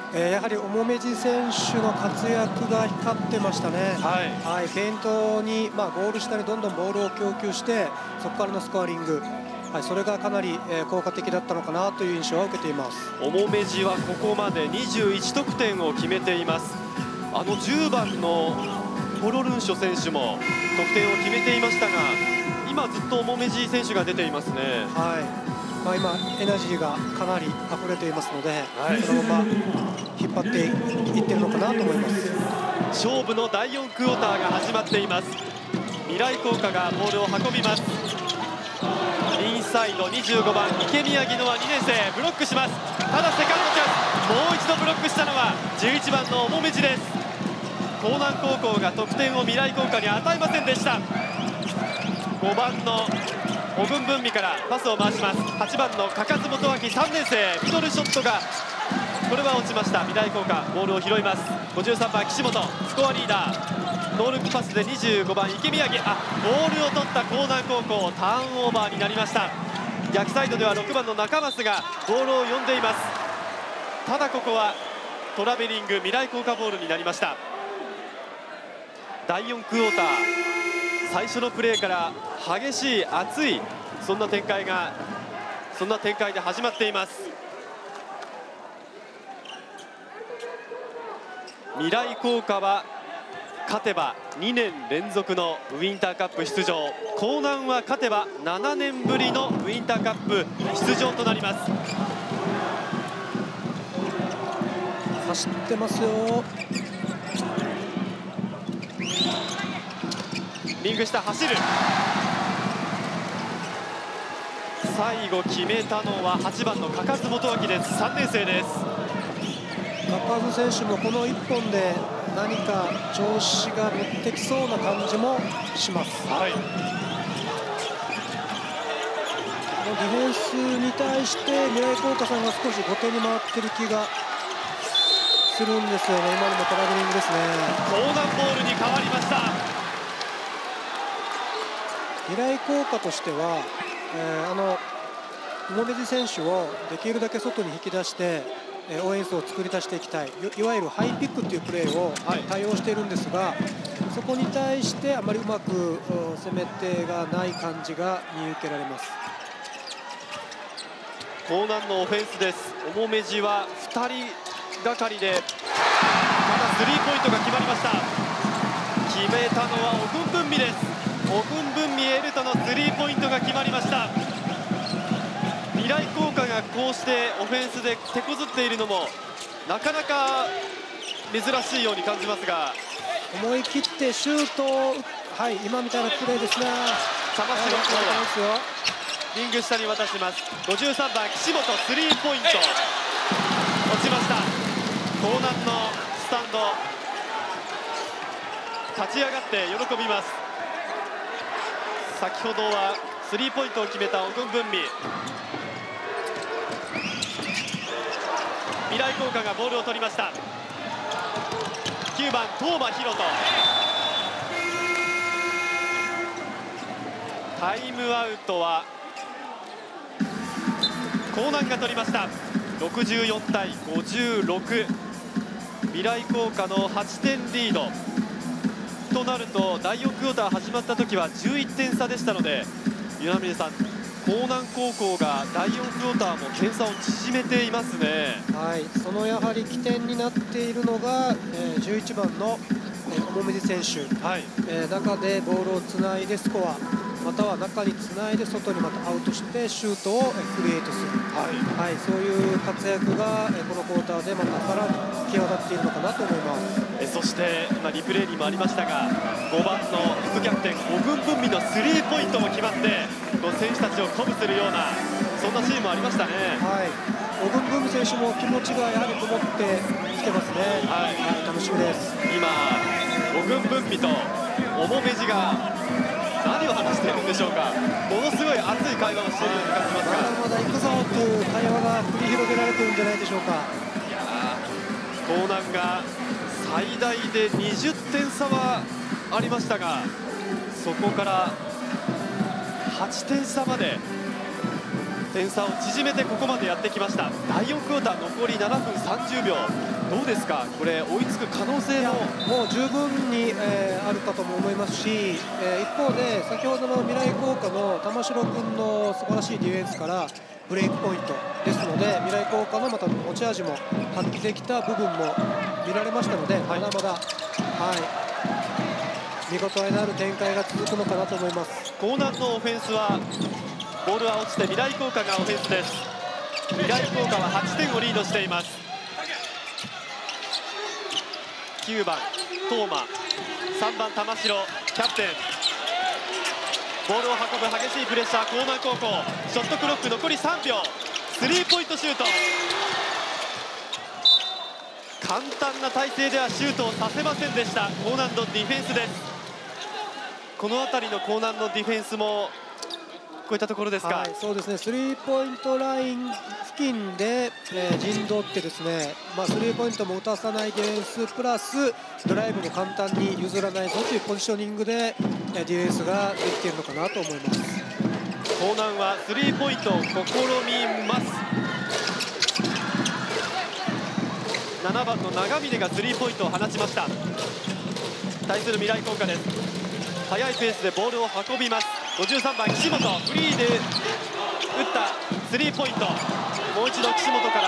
Speaker 3: えー、やはり重めじ選手の活躍が光ってましたね。はい、はい、ペイントに、まあ、ゴール下にどんどんボールを供給してそこからのスコアリング、はい、それがかなり、えー、効果的だったのかなという印象を受けています。
Speaker 2: 重めじはここまでにじゅういち得点を決めています。あのじゅうばんのポロルンショ選手も得点を決めていましたが、今ずっと重めじ選手が出ていますね。
Speaker 3: はい、まあ、今エナジーがかなり溢れていますので、はい、そのまま引っ張っていってるのかなと思います。
Speaker 2: 勝負のだいよんクォーターが始まっています。未来工科がボールを運びます。インサイドにじゅうごばん池宮宜乃はにねん生、ブロックします。ただセカンドチャンス、もう一度ブロックしたのはじゅういちばんの重めじです。江南高校が得点を未来工科に与えませんでした。ごばんのオグンブンミからパスを回します。はちばんの嘉数元明さんねん生、ミドルショットがこれは落ちました。未来工科ボールを拾います。ごじゅうさんばん岸本スコアリーダー、ノールックパスでにじゅうごばん池宮城、あボールを取った江南高校、ターンオーバーになりました。逆サイドではろくばんの中増がボールを呼んでいます。ただここはトラベリング未来工科ボールになりました。だいよんクォーター最初のプレーから激しい熱いそんな展開がそんな展開で始まっています。未来工科は勝てばにねん連続のウィンターカップ出場、江南は勝てばななねんぶりのウィンターカップ出場となります。
Speaker 3: 走ってますよ。
Speaker 2: リング下走る、最後決めたのははちばんの嘉数元明です。さんねん生です。
Speaker 3: 嘉数選手もこのいっぽんで何か調子が乗ってきそうな感じもします。はい、ディフェンスに対して未来工科さんが少し後手に回ってる気がするんですよね。今のもトラベリングですね。
Speaker 2: 江南ボールに変わりました。
Speaker 3: 未来工科としては、えー、あの重めじ選手をできるだけ外に引き出して、えー、オフェンスを作り出していきたい、いわゆるハイピックというプレーを対応しているんですが、はい、そこに対してあまりうまく攻め手がない感じが見受けられます。
Speaker 2: 江南のオフェンスです。重めじはふたりがかりで、まだスリーポイントが決まりました。決めたのはオグンブンミです。オグンブンミエルトのスリーポイントが決まりました。未来工科がこうしてオフェンスで手こずっているのもなかなか珍しいように感じますが、
Speaker 3: 思い切ってシュートを、はい、今みたいなプレーですね。
Speaker 2: 玉城のリング下に渡します。ごじゅうさんばん岸本スリーポイント落ちました。江南のスタンド立ち上がって喜びます。先ほどはスリーポイントを決めたオグンブンミ、未来工科がボールを取りました。きゅうばん東間大翔、タイムアウトは江南が取りました。ろくじゅうよんたいごじゅうろく、未来工科のはちてんリードとなると、だいよんクォーター始まった時はじゅういってん差でしたので、与那嶺さん、江南高校がだいよんクォーターも点差を縮めていますね。
Speaker 3: はい、そのやはり起点になっているのが、えー、じゅういちばんの、えー、重めじ選手、はい、えー、中でボールをつないでスコア、または中につないで外にまたアウトしてシュートをクリエイトする、はいはい、そういう活躍がこのクォーターでまたさらに際立っているのかなと思います。
Speaker 2: えそして今リプレイにもありましたが、ごばんの副キャプテンオグンブンミのスリーポイントも決まって、こう選手たちを鼓舞するようなそんなシーンもありましたね。
Speaker 3: はい、オグンブンミ選手も気持ちがやはりこもってきてますね。はい、はい、楽しみです。
Speaker 2: 今オグンブンミと重めじが何を話しているんでしょうか。ものすごい熱い会話をしているように感じますが、
Speaker 3: まだまだ行くぞという会話が繰り広げられているんじゃないでしょうか。
Speaker 2: いや江南が最大でにじゅってん差はありましたが、そこからはちてん差まで点差を縮めてここまでやってきました。だいよんクォーター残りななふんさんじゅうびょう、どうですか、これ追いつく可能性も
Speaker 3: もう十分に、えー、あるかとも思いますし、えー、一方で先ほどの未来工科の玉城君の素晴らしいディフェンスからブレイクポイントですので、未来工科のまた持ち味も発揮できた部分も見られましたので、はい、まだまだ、はい、見応えのある展開が続くのかなと思います。
Speaker 2: 江南のオフェンスはボールは落ちて未来工科がオフェンスです。未来工科ははちてんをリードしています。きゅうばん東間、さんばん玉城キャプテン、ボールを運ぶ激しいプレッシャー江南高校。ショットクロック残りさんびょう、スリーポイントシュート、簡単な体勢ではシュートをさせませんでした江南のディフェンスです。この辺りの江南のディフェンスもこういったところですか。
Speaker 3: はい、そうですね、スリーポイントライン付近で、えー、陣取ってですね、まあ、スリーポイントも打たさないディフェンスプラスドライブも簡単に譲らないぞというポジショニングで、えー、ディフェンスができているのかなと思います。
Speaker 2: 江南はスリーポイントを試みます。ななばんの長峰がスリーポイントを放ちました。対する未来工科です。速いペースでボールを運びます。ごじゅうさんばん岸本、フリーで打ったスリーポイント、もう一度岸本から。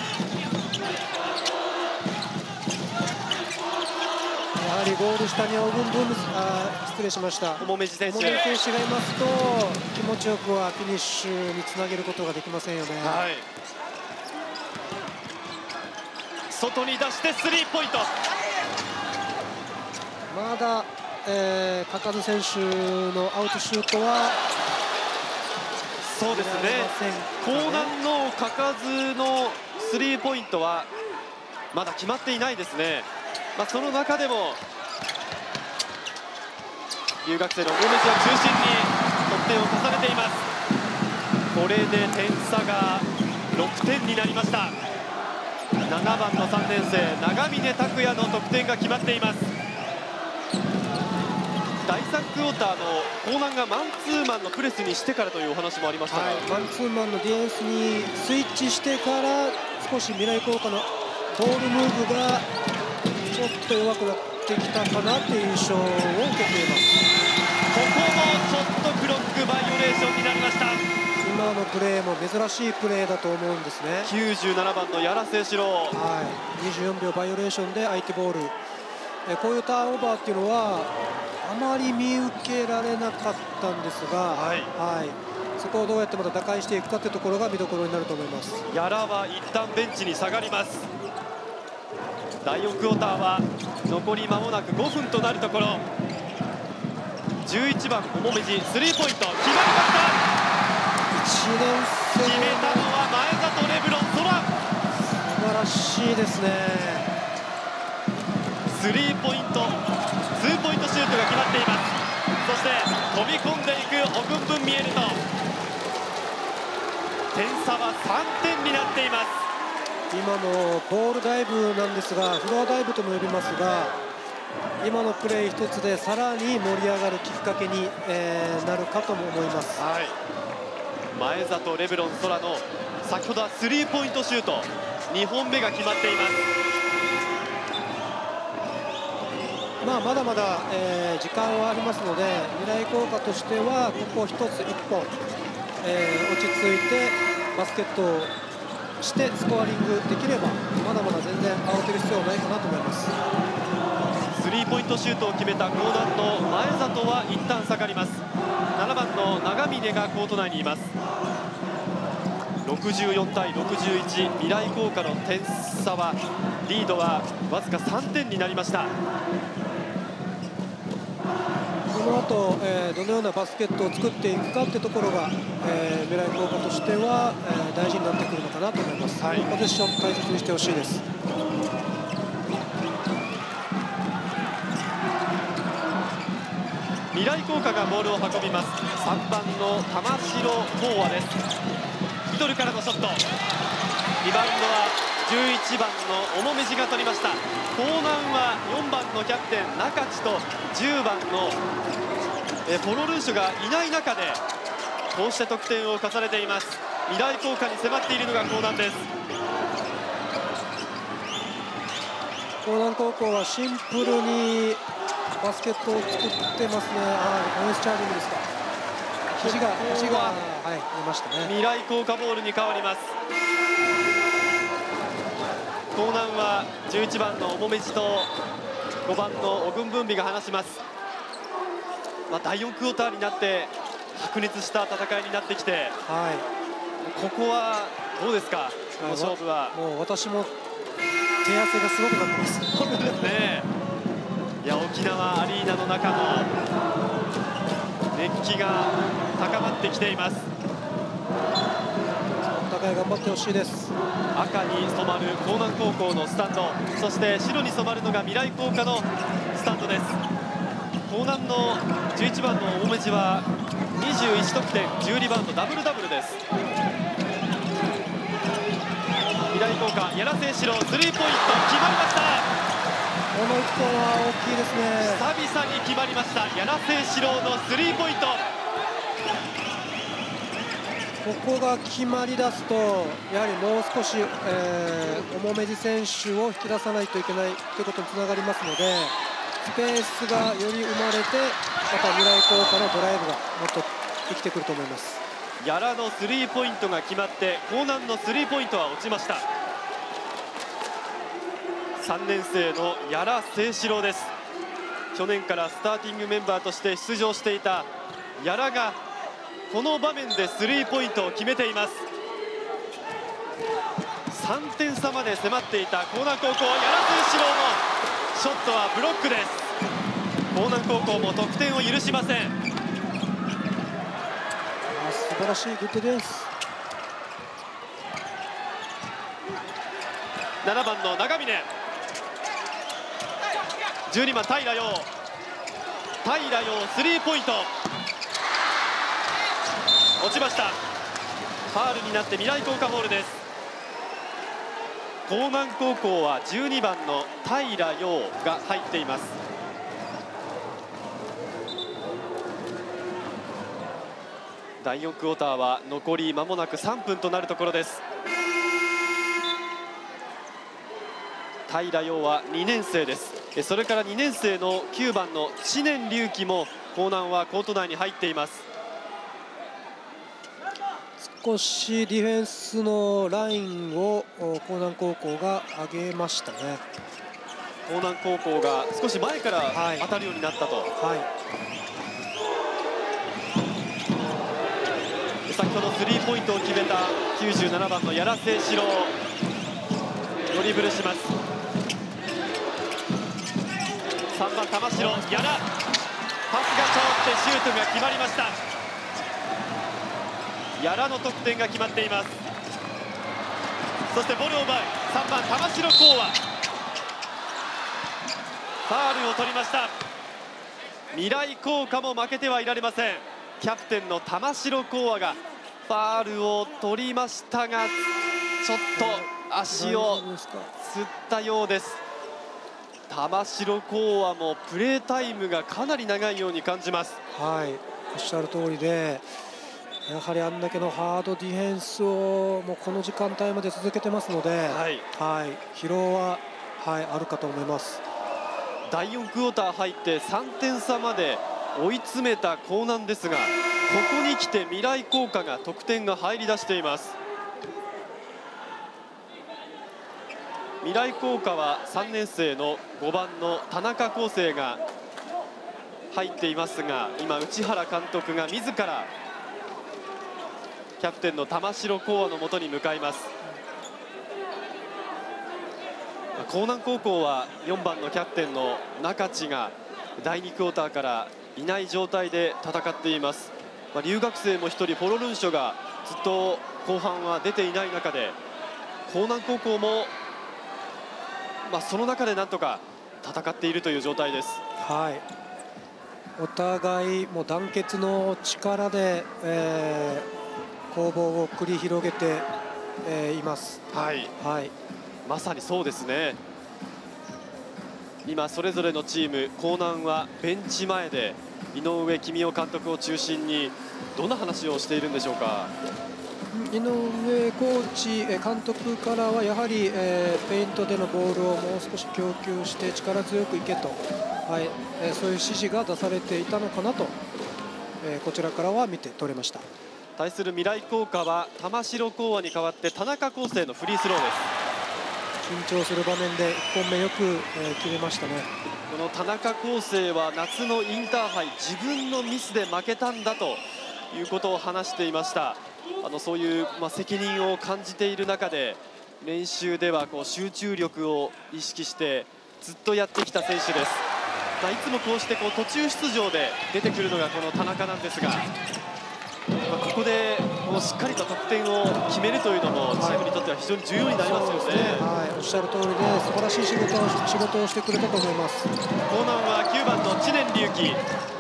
Speaker 3: やはりゴール下にオグンブンム、あ、失礼しました、
Speaker 2: 重め選手
Speaker 3: 選手がいますと気持ちよくはフィニッシュにつなげることができませんよね。
Speaker 2: はい、外に出してスリーポイント、
Speaker 3: まだ、えー、高津選手のアウトシュートは
Speaker 2: そうですね、江南の嘉数のスリーポイントはまだ決まっていないですね。まあ、その中でも留学生の大飯を中心に得点を重ねています。これで点差がろくてんになりました。ななばんのさんねんせい長峰拓也の得点が決まっています。だいさんクォーターの江南がマンツーマンのプレスにしてからというお話もありましたが、はい、
Speaker 3: マンツーマンのディフェンスにスイッチしてから少し未来工科のボールムーブがちょっと弱くなってきたかなという印象を受けています。
Speaker 2: ここもちょっとブロックバイオレーションになりました。
Speaker 3: 今のプレーも珍しいプレーだと思うんですね。
Speaker 2: きゅうじゅうななばんの柳瀬史郎、
Speaker 3: はい、にじゅうよんびょうバイオレーションで相手ボール、えこういうターンオーバーっていうのはあまり見受けられなかったんですが、はいはい、そこをどうやってまた打開していくかというところが見どころになると思います。
Speaker 2: 屋良は一旦ベンチに下がります。だいよんクォーターは残り間もなくごふんとなるところ、じゅういちばん重めじスリーポイント決まりました。
Speaker 3: いちねんせい
Speaker 2: 決めたのは前里レブロン空、
Speaker 3: 素晴らしいですね。
Speaker 2: スリーポイントツーポイントシュートが決まっています。そして飛び込んでいくオグンブンミエルト、点差はさんてんになっています。
Speaker 3: 今のボールダイブなんですが、フロアダイブとも呼びますが、今のプレー一つでさらに盛り上がるきっかけに、えー、なるかとも思います。
Speaker 2: はい、前里レブロン空の先ほどはスリーポイントシュートにほんめが決まっています。
Speaker 3: まあ、まだまだ、えー、時間はありますので、未来工科としてはここ一ついっぽん、えー、落ち着いてバスケットをしてスコアリングできればまだまだ全然慌てる必要はないかなと思います。
Speaker 2: スリーポイントシュートを決めた江南の前里は一旦下がります。ななばんの長峰がコート内にいます。ろくじゅうよんたいろくじゅういち、未来工科の点差はリードはわずかさんてんになりました。
Speaker 3: この後、えー、どのようなバスケットを作っていくかってところが、えー、未来工科としては、えー、大事になってくるのかなと思います。はい、ポゼッション大切にしてほしいです。
Speaker 2: 未来工科がボールを運びます。さんばんの玉城東和です。ミドルからのショット、リバウンドはじゅういちばんの重めじが取りました。江南はよんばんのキャプテン中地とじゅうばんのえポロルーシュがいない中でこうして得点を重ねています。 未来工科に迫っているのが江南です。
Speaker 3: 江南高校はシンプルにバスケットを作ってますね。はい、オフェンスチャージングですか。肘が肘がはい出ましたね。
Speaker 2: 未来工科ボールに変わります。江南はじゅういちばんの重道とごばんのオグンブンビが離します。まあ、だいよんクォーターになって白熱した戦いになってきて、
Speaker 3: はい、
Speaker 2: ここはどうですか、この勝負は。
Speaker 3: もう私も手汗がすごくなってます。
Speaker 2: そうですね。いや、沖縄アリーナの中の熱気が高まってきています。
Speaker 3: お互い頑張ってほしいです。
Speaker 2: 赤に染まる江南高校のスタンド、そして白に染まるのが未来工科のスタンドです。江南のじゅういちばんの大目地はにじゅういち得点、じゅうリバウンド、ダブルダブルです。未来工科、柳瀬史郎スリーポイント決まりました。
Speaker 3: このいっぽんは大きいですね。
Speaker 2: 久々に決まりました、柳瀬史郎のスリーポイント。
Speaker 3: ここが決まりだすと、やはりもう少し、えー、重め地選手を引き出さないといけないということにつながりますので、スペースがより生まれて、また未来工科のドライブがもっと生きてくると思います。
Speaker 2: 屋良のスリーポイントが決まって、江南のスリーポイントは落ちました。さんねん生の屋良誠志郎です。去年からスターティングメンバーとして出場していた屋良がこの場面でスリーポイントを決めています。さんてん差まで迫っていた江南高校、屋良誠志郎のショットはブロックです。江南高校も得点を許しません。
Speaker 3: 素晴らしいグッドディフェンス。
Speaker 2: ななばんの長峰、じゅうにばん平陽、平陽スリーポイント落ちました。ファウルになって未来工科ボールです。江南高校はじゅうにばんの平陽が入っています。だいよんクォーターは残り間もなくさんぷんとなるところです。平陽はにねん生です。それからにねん生のきゅうばんの知念龍樹も江南はコート内に入っています。
Speaker 3: 少しディフェンスのラインを江南高校が上げましたね。
Speaker 2: 江南高校が少し前から当たるようになったと、はいはい、先ほどスリーポイントを決めたきゅうじゅうななばんの屋良誠志郎、ドリブルします。さんばん玉城、屋良、パスが通ってシュートが決まりました。屋良の得点が決まっています。そしてボールを奪うさんばん玉城光和、ファールを取りました。未来工科も負けてはいられません。キャプテンの玉城光和がファールを取りましたが、ちょっと足をつったようです。玉城光和もプレータイムがかなり長いように感じます。
Speaker 3: はい、おっしゃる通りで、やはりあんだけのハードディフェンスをもうこの時間帯まで続けてますので、はい、はい、疲労は、はい、あるかと思います。
Speaker 2: だいよんクォーター入ってさんてん差まで追い詰めた江南ですが、ここに来て未来工科が得点が入り出しています。未来工科はさんねん生のごばんの田中康生が入っていますが、今内原監督が自らキャプテンの玉城光和のもとに向かいます。江南高校はよんばんのキャプテンの中地がだいにクォーターからいない状態で戦っています。まあ、留学生もひとりフォロルンショがずっと後半は出ていない中で、江南高校も、まあ、その中でなんとか戦っているという状態です。
Speaker 3: はい、お互いもう団結の力で、えー攻防を繰り広げて、えー、います。
Speaker 2: はい、はい、まさにそうですね。今それぞれのチーム、江南はベンチ前で井上公雄監督を中心にどんな話をしているんでしょうか。
Speaker 3: 井上コーチ、監督からはやはり、えー、ペイントでのボールをもう少し供給して力強くいけと、はいえー、そういう指示が出されていたのかなと、えー、こちらからは見て取れました。
Speaker 2: 対する未来工科は玉城講和に代わって田中康生のフリースローです。
Speaker 3: 緊張する場面でいっぽんめよく、えー、決めましたね。
Speaker 2: この田中康生は夏のインターハイ自分のミスで負けたんだということを話していました。あのそういう、まあ、責任を感じている中で練習ではこう集中力を意識してずっとやってきた選手です。まあ、いつもこうしてこう途中出場で出てくるのがこの田中なんですが、まあ、ここでもうしっかりと得点を決めるというのもチームにとっては非常に重要になりますよね。
Speaker 3: そうですね、はい、おっしゃる通りで素晴らしい仕事を仕事をしてくれたと思います。
Speaker 2: 江南はきゅうばんの知念隆輝、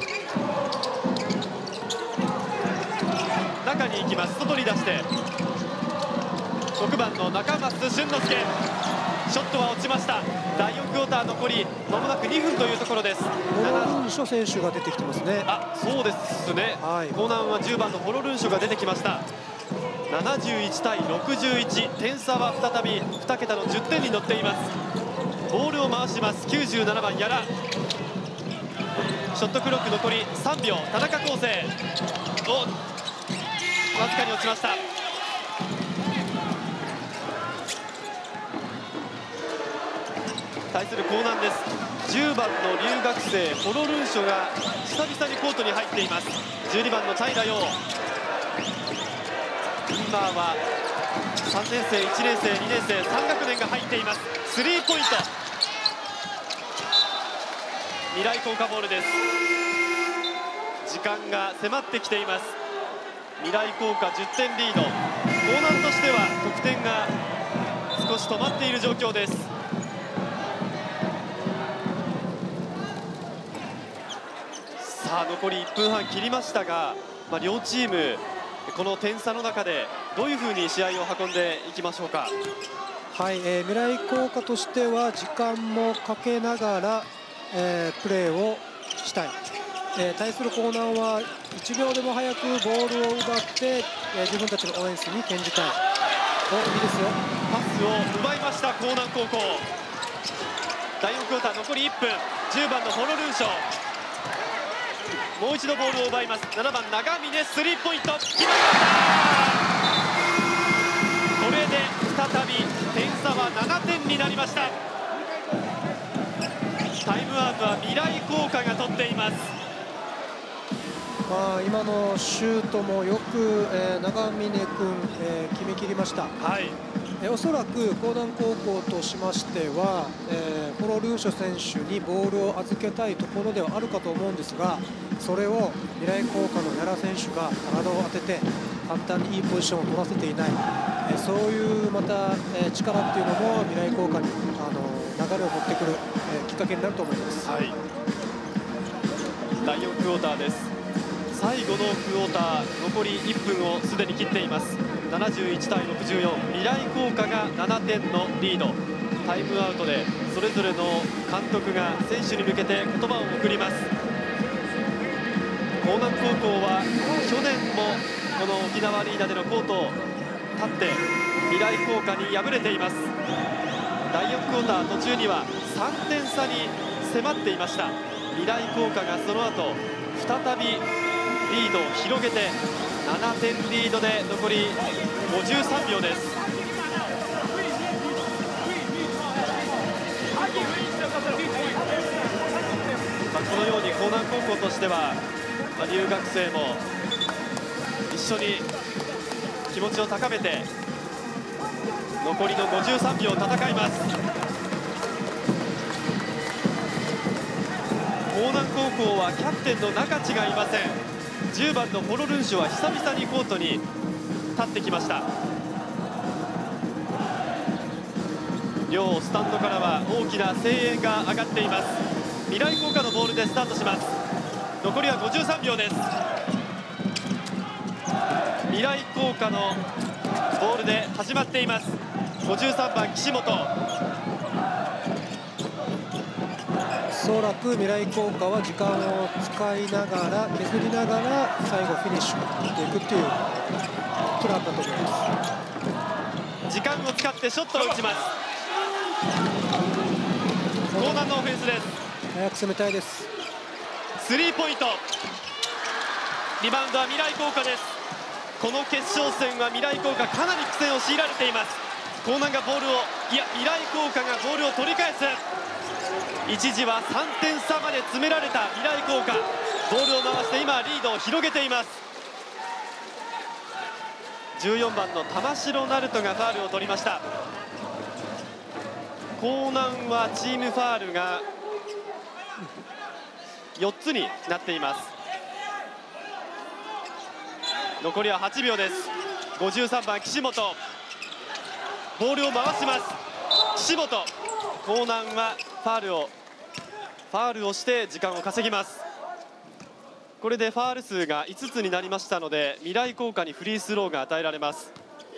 Speaker 2: 中に行きます。外に出してろくばんの中松俊之介、ショットは落ちました。だいよんクォーター残りまもなくにふんというところです。
Speaker 3: ホロルンショ選手が出てきてますね。
Speaker 2: あ、そうですね、はい、江南はじゅうばんのホロルンショが出てきました。ななじゅういちたいろくじゅういち、点差は再びに桁のじゅってんに乗っています。ボールを回しますきゅうじゅうななばん、屋良。ショットクロック残りさんびょう、田中康生、おわずかに落ちました。対する江南です。じゅうばんの留学生ホロルンショが久々にコートに入っています。じゅうにばんのチャイナヨウ、今はさんねんせい、いちねんせい、にねんせい、さん学年が入っています。スリーポイント、未来工科ボールです。時間が迫ってきています。未来工科じゅってんリード、江南としては得点が少し止まっている状況です。さあ残りいっぷんはん切りましたが、まあ、両チームこの点差の中でどういうふうに試合を運んでいきましょうか。
Speaker 3: はい、えー、未来工科としては時間もかけながら、えー、プレーをしたい。えー、対する江南はいちびょうでも早くボールを奪って、えー、自分たちのオフェンスに転じたい。お、いいですよ。
Speaker 2: パスを奪いました江南高校。だいよんクォーター残りいっぷん、じゅうばんのホロルンショ、もう一度ボールを奪います。ななばん長峰、スリーポイント決まりました。これで再び点差はななてんになりました。タイムアウトは未来工科が取っています。
Speaker 3: まあ、今のシュートもよく、えー、長峰君、えー、決めきりました。
Speaker 2: はい、
Speaker 3: えー、おそらく江南高校としましては、えー、ホロルンショ選手にボールを預けたいところではあるかと思うんですが、それを未来工科の屋良選手が体を当てて簡単にいいポジションを取らせていない、えー、そういうまた、えー、力っていうのも未来工科にあの流れを持ってくる、えー、きっかけになると思います。
Speaker 2: はい、だいよんクォーターです。最後のクォーター残りいっぷんをすでに切っています。ななじゅういちたいろくじゅうよん、未来工科がななてんのリード。タイムアウトでそれぞれの監督が選手に向けて言葉を送ります。江南高校は去年もこの沖縄アリーナでのコートを立って未来工科に敗れています。だいよんクォーター途中にはさんてん差に迫っていました。未来工科がその後再びリードを広げてななてんリードで残りごじゅうさんびょうです。まあ、このように江南高校としては、まあ、留学生も一緒に気持ちを高めて残りのごじゅうさんびょうを戦います。江南高校はキャプテンの中地がいません。じゅうばんのホロルンショは久々にコートに立ってきました。両スタンドからは大きな声援が上がっています。未来工科のボールでスタートします。残りはごじゅうさんびょうです。未来工科のボールで始まっています。ごじゅうさんばん岸本、
Speaker 3: おそらく未来工科は時間を使いながら削りながら最後フィニッシュしていくっていうプランだと思います。
Speaker 2: 時間を使ってショットを打ちます。高難のオフェンスです。
Speaker 3: 早く攻めたいです。
Speaker 2: スリーポイント。リバウンドは未来工科です。この決勝戦は未来工科かなり苦戦を強いられています。高難がボールを、いや未来工科がボールを取り返す。一時はさんてん差まで詰められた未来工科、ボールを回して今リードを広げています。じゅうよんばんの玉城成人がファウルを取りました。高難はチームファウルがよっつになっています。残りははちびょうです。ごじゅうさんばん岸本、ボールを回します。岸本、高難はファウルをファウルをして時間を稼ぎます。これでファウル数がいつつになりましたので、未来工科にフリースローが与えられます。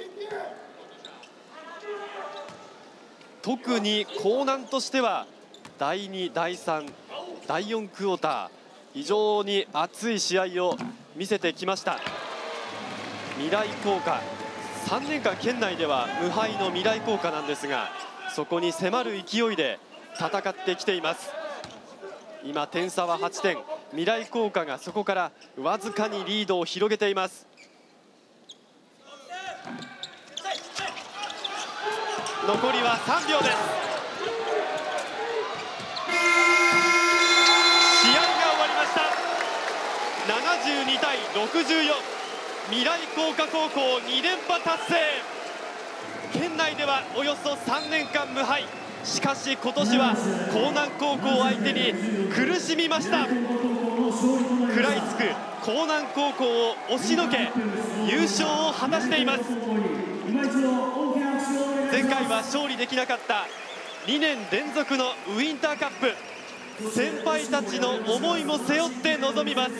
Speaker 2: 特に高難としてはだいに、だいさん、だいよんクォーター、非常に熱い試合を見せてきました。未来工科、さんねんかん県内では無敗の未来工科なんですが、そこに迫る勢いで戦ってきています。今点差ははちてん、未来工科がそこからわずかにリードを広げています。残りはさんびょうです。試合が終わりました。ななじゅうにたいろくじゅうよん、未来工科高校に連覇達成。県内ではおよそさんねんかん無敗、しかし今年は高難高校相手に苦しみました。食らいつく高難高校を押しのけ優勝を果たしています。前回は勝利できなかったにねん連続のウインターカップ、先輩たちの思いも背負って臨みます。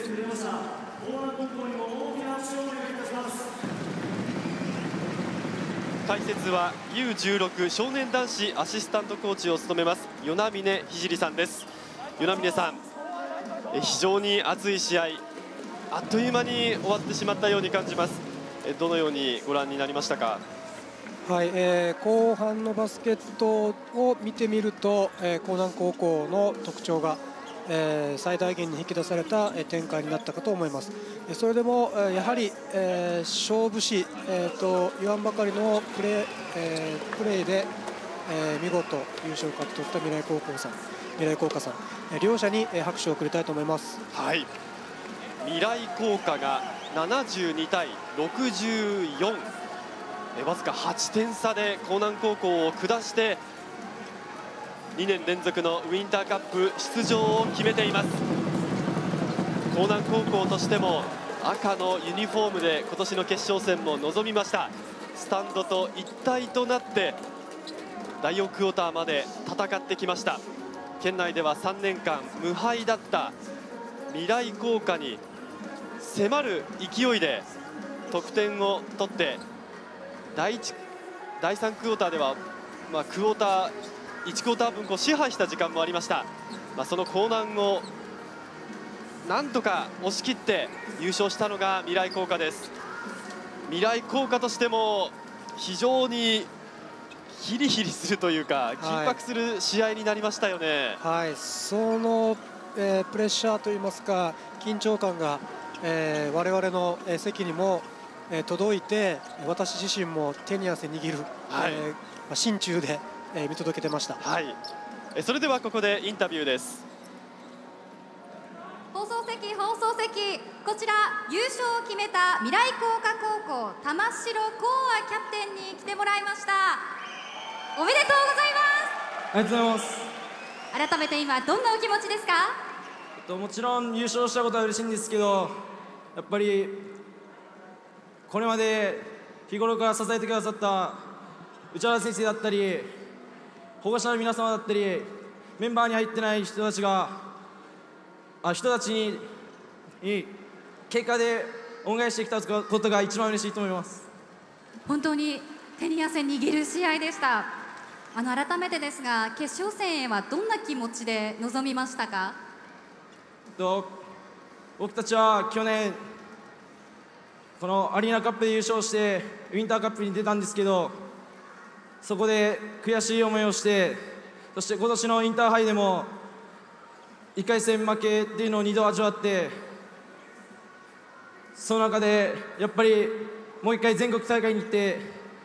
Speaker 2: 解説は ユーじゅうろく 少年男子アシスタントコーチを務めます与那嶺聖さんです。与那嶺さん、非常に熱い試合、あっという間に終わってしまったように感じます。どのようにご覧になりましたか？
Speaker 3: はい、えー、後半のバスケットを見てみると、えー、高難高校の特徴が、えー、最大限に引き出された、えー、展開になったかと思います。えー、それでも、えー、やはり、えー、勝負師、えー、と言わんばかりのプレー、えー、プレーで、えー、見事優勝を勝ち取った未来高校さん、未来工科さん、えー、両者に、えー、拍手を送りたいと思います。
Speaker 2: はい、未来工科がななじゅうにたいろくじゅうよん、わずかはちてん差で高難高校を下してにねん連続のウィンターカップ出場を決めています。高難高校としても赤のユニフォームで今年の決勝戦も臨みました。スタンドと一体となってだいよんクォーターまで戦ってきました。県内ではさんねんかん無敗だった未来工科に迫る勢いで得点を取ってだいいち、だいさんクォーターでは、まあ、クォーターいちクォーター分こう支配した時間もありました。まあ、その高難をなんとか押し切って優勝したのが未来工科です。未来工科としても非常にヒリヒリするというか緊迫する試合になりましたよね。
Speaker 3: はい、はい、その、えー、プレッシャーといいますか緊張感が、えー、我々の、えー、席にもえー、届いて、私自身も手に汗握る、はい、えーまあ、心中で、えー、見届けてました。
Speaker 2: はい、えそれではここでインタビューです。
Speaker 5: 放送席放送席、こちら優勝を決めた未来工科高校玉城光亜キャプテンに来てもらいました。おめでとうございます。
Speaker 9: ありがとうございます。
Speaker 5: 改めて今どんなお気持ちですか？
Speaker 9: えっと、もちろん優勝したことは嬉しいんですけど、やっぱりこれまで日頃から支えてくださった内原先生だったり保護者の皆様だったりメンバーに入ってない人たちがあ人たちにに結果で恩返ししてきたことが一番嬉しいと思います。
Speaker 5: 本当に手に汗握る試合でした。あの改めてですが決勝戦へはどんな気持ちで臨みましたか？
Speaker 9: と僕たちは去年このアリーナカップで優勝してウィンターカップに出たんですけど、そこで悔しい思いをして、そして今年のインターハイでもいっかい戦負けっていうのをにど味わって、その中でやっぱりもう一回全国大会に行って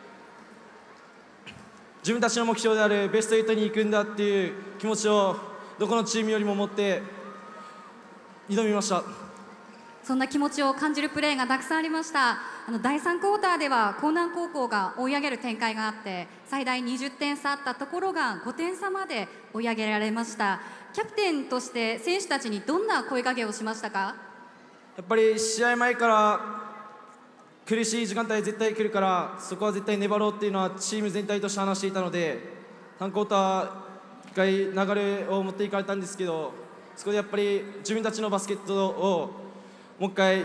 Speaker 9: 自分たちの目標であるベストはちに行くんだっていう気持ちをどこのチームよりも持って挑みました。
Speaker 5: そんな気持ちを感じるプレーがたくさんありました。あのだいさんクォーターでは江南高校が追い上げる展開があって、最大にじゅってん差あったところがごてん差まで追い上げられました。キャプテンとして選手たちにどんな声かけをしましたか？
Speaker 9: やっぱり試合前から苦しい時間帯絶対来るから、そこは絶対粘ろうっていうのはチーム全体として話していたので、さんクォーター一回流れを持っていかれたんですけど、そこでやっぱり自分たちのバスケットをもう一回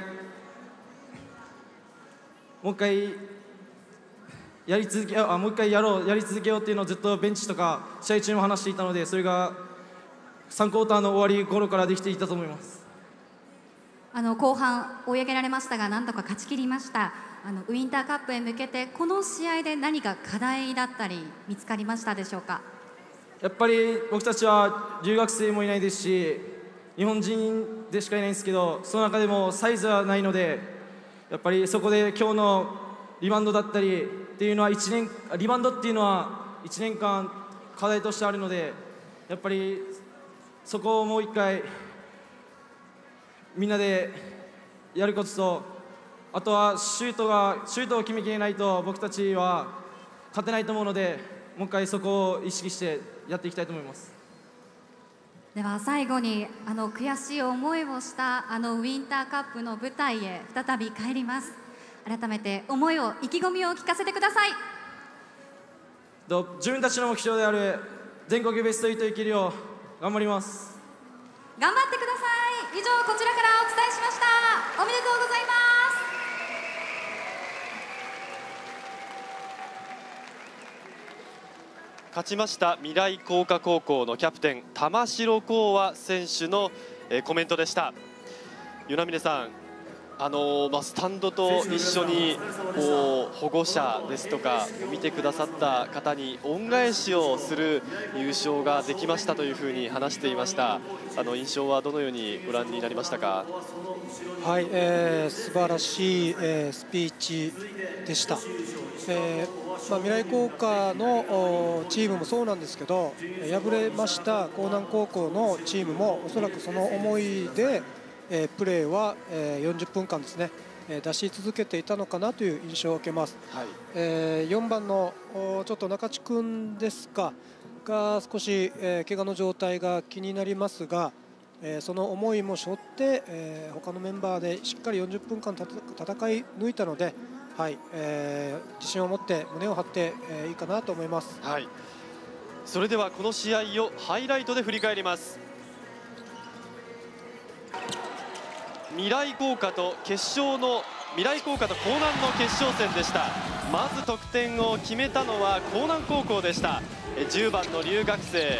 Speaker 9: もう一回やり続けあもう一回やろうやり続けようっていうのをずっとベンチとか試合中も話していたので、それがさんクォーターの終わり頃からできていたと思います。
Speaker 5: あの後半追い上げられましたが、なんとか勝ち切りました。あのウィンターカップへ向けてこの試合で何か課題だったり見つかりましたでしょうか？
Speaker 9: やっぱり僕たちは留学生もいないですし、日本人でしかいないんですけど、その中でもサイズはないので、やっぱりそこで今日のリバウンドだったりっていうのは一年リバウンドっていうのはいちねんかん課題としてあるので、やっぱりそこをもう一回みんなでやることと、あとはシュートがシュートを決めきれないと僕たちは勝てないと思うので、もう一回そこを意識してやっていきたいと思います。
Speaker 5: では最後に、あの悔しい思いをしたあのウィンターカップの舞台へ再び帰ります。改めて思いを意気込みを聞かせてください。
Speaker 9: 自分たちの目標である全国ベストはち行けるよう頑張ります。
Speaker 5: 頑張ってください。以上こちらからお伝えしました。おめでとうございます。
Speaker 2: 勝ちました未来工科高校のキャプテン玉城幸和選手の、えー、コメントでした。与那嶺さん、あのーまあ、スタンドと一緒にこう保護者ですとか見てくださった方に恩返しをする優勝ができましたというふうに話していました。あの印象はどのようにご覧になりましたか？
Speaker 3: はい、えー、素晴らしい、えー、スピーチでした。えーまあ、未来工科のチームもそうなんですけど、敗れました江南高校のチームもおそらくその思いで、えー、プレーは、えー、よんじゅっぷんかんですね、えー、出し続けていたのかなという印象を受けます。はい、えー、よんばんのちょっと中地君ですかが少し、えー、怪我の状態が気になりますが、えー、その思いも背負って、えー、他のメンバーでしっかりよんじゅっぷんかん戦い抜いたので、はい、えー、自信を持って胸を張って、えー、いいかなと思います。
Speaker 2: はい、それではこの試合をハイライトで振り返ります。未来工科と決勝の未来工科と江南の決勝戦でした。まず得点を決めたのは江南高校でした。じゅうばんの留学生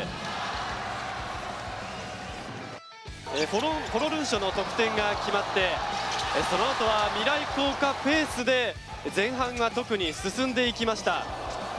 Speaker 2: フォロフォロルンショの得点が決まって、その後は未来工科ペースで前半は特に進んでいきました。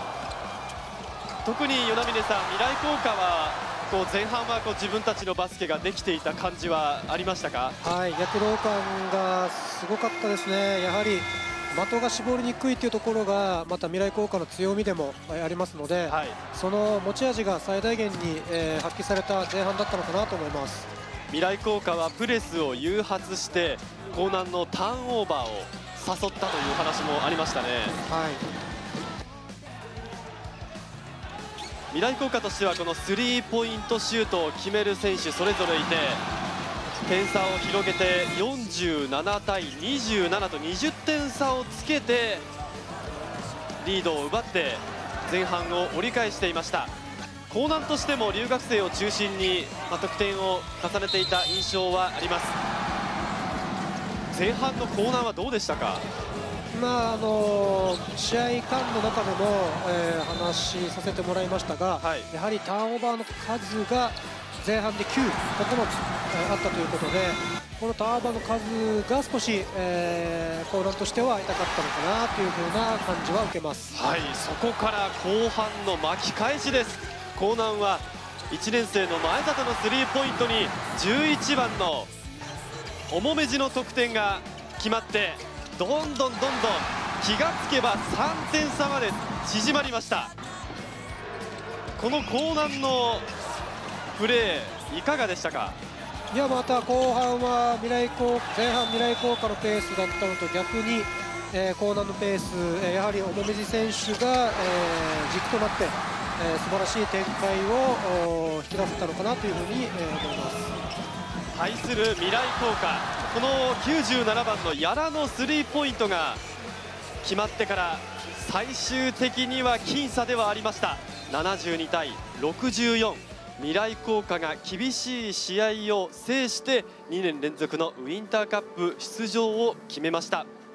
Speaker 2: 特に与那嶺さん、未来工科はこう前半はこう自分たちのバスケができていた感じはありましたか？
Speaker 3: はい、躍動感がすごかったですね。やはり的が絞りにくいというところがまた未来工科の強みでもありますので、はい、その持ち味が最大限に、えー、発揮された前半だったのかなと思います。
Speaker 2: 未来工科はプレスを誘発して江南のターンオーバーを誘ったという話もありましたね。はい、未来工科としてはこのスリーポイントシュートを決める選手それぞれいて、点差を広げてよんじゅうななたいにじゅうななとにじゅってん差をつけてリードを奪って前半を折り返していました。江南としても留学生を中心に得点を重ねていた印象はあります。前半の江南はどうでしたか？
Speaker 3: まああの試合間の中でも、えー、話しさせてもらいましたが、はい、やはりターンオーバーの数が前半できゅう、ここのつ、えー、あったということで、 このターンオーバーの数が少し、えー、コーナーとしては痛かったのかなというふうな感じは受けます。
Speaker 2: はい、そこから後半の巻き返しです。江南はいちねん生の前里のスリーポイントにじゅういちばんの重めじの得点が決まって、どんどんどんどん気がつけばさんてん差まで縮まりました。この江南のプレーいかがでしたか？
Speaker 3: いや、また後半は未来高前半未来高科のペースだったのと逆に、えー、江南のペース、えー、やはり重めじ選手が、えー、軸となって、えー、素晴らしい展開を引き出せたのかなというふうに、えー、思います。
Speaker 2: 対する未来高科、このきゅうじゅうななばんの屋良のスリーポイントが決まってから最終的には僅差ではありました。ななじゅうにたいろくじゅうよん、未来高科が厳しい試合を制してにねん連続のウインターカップ出場を決めました。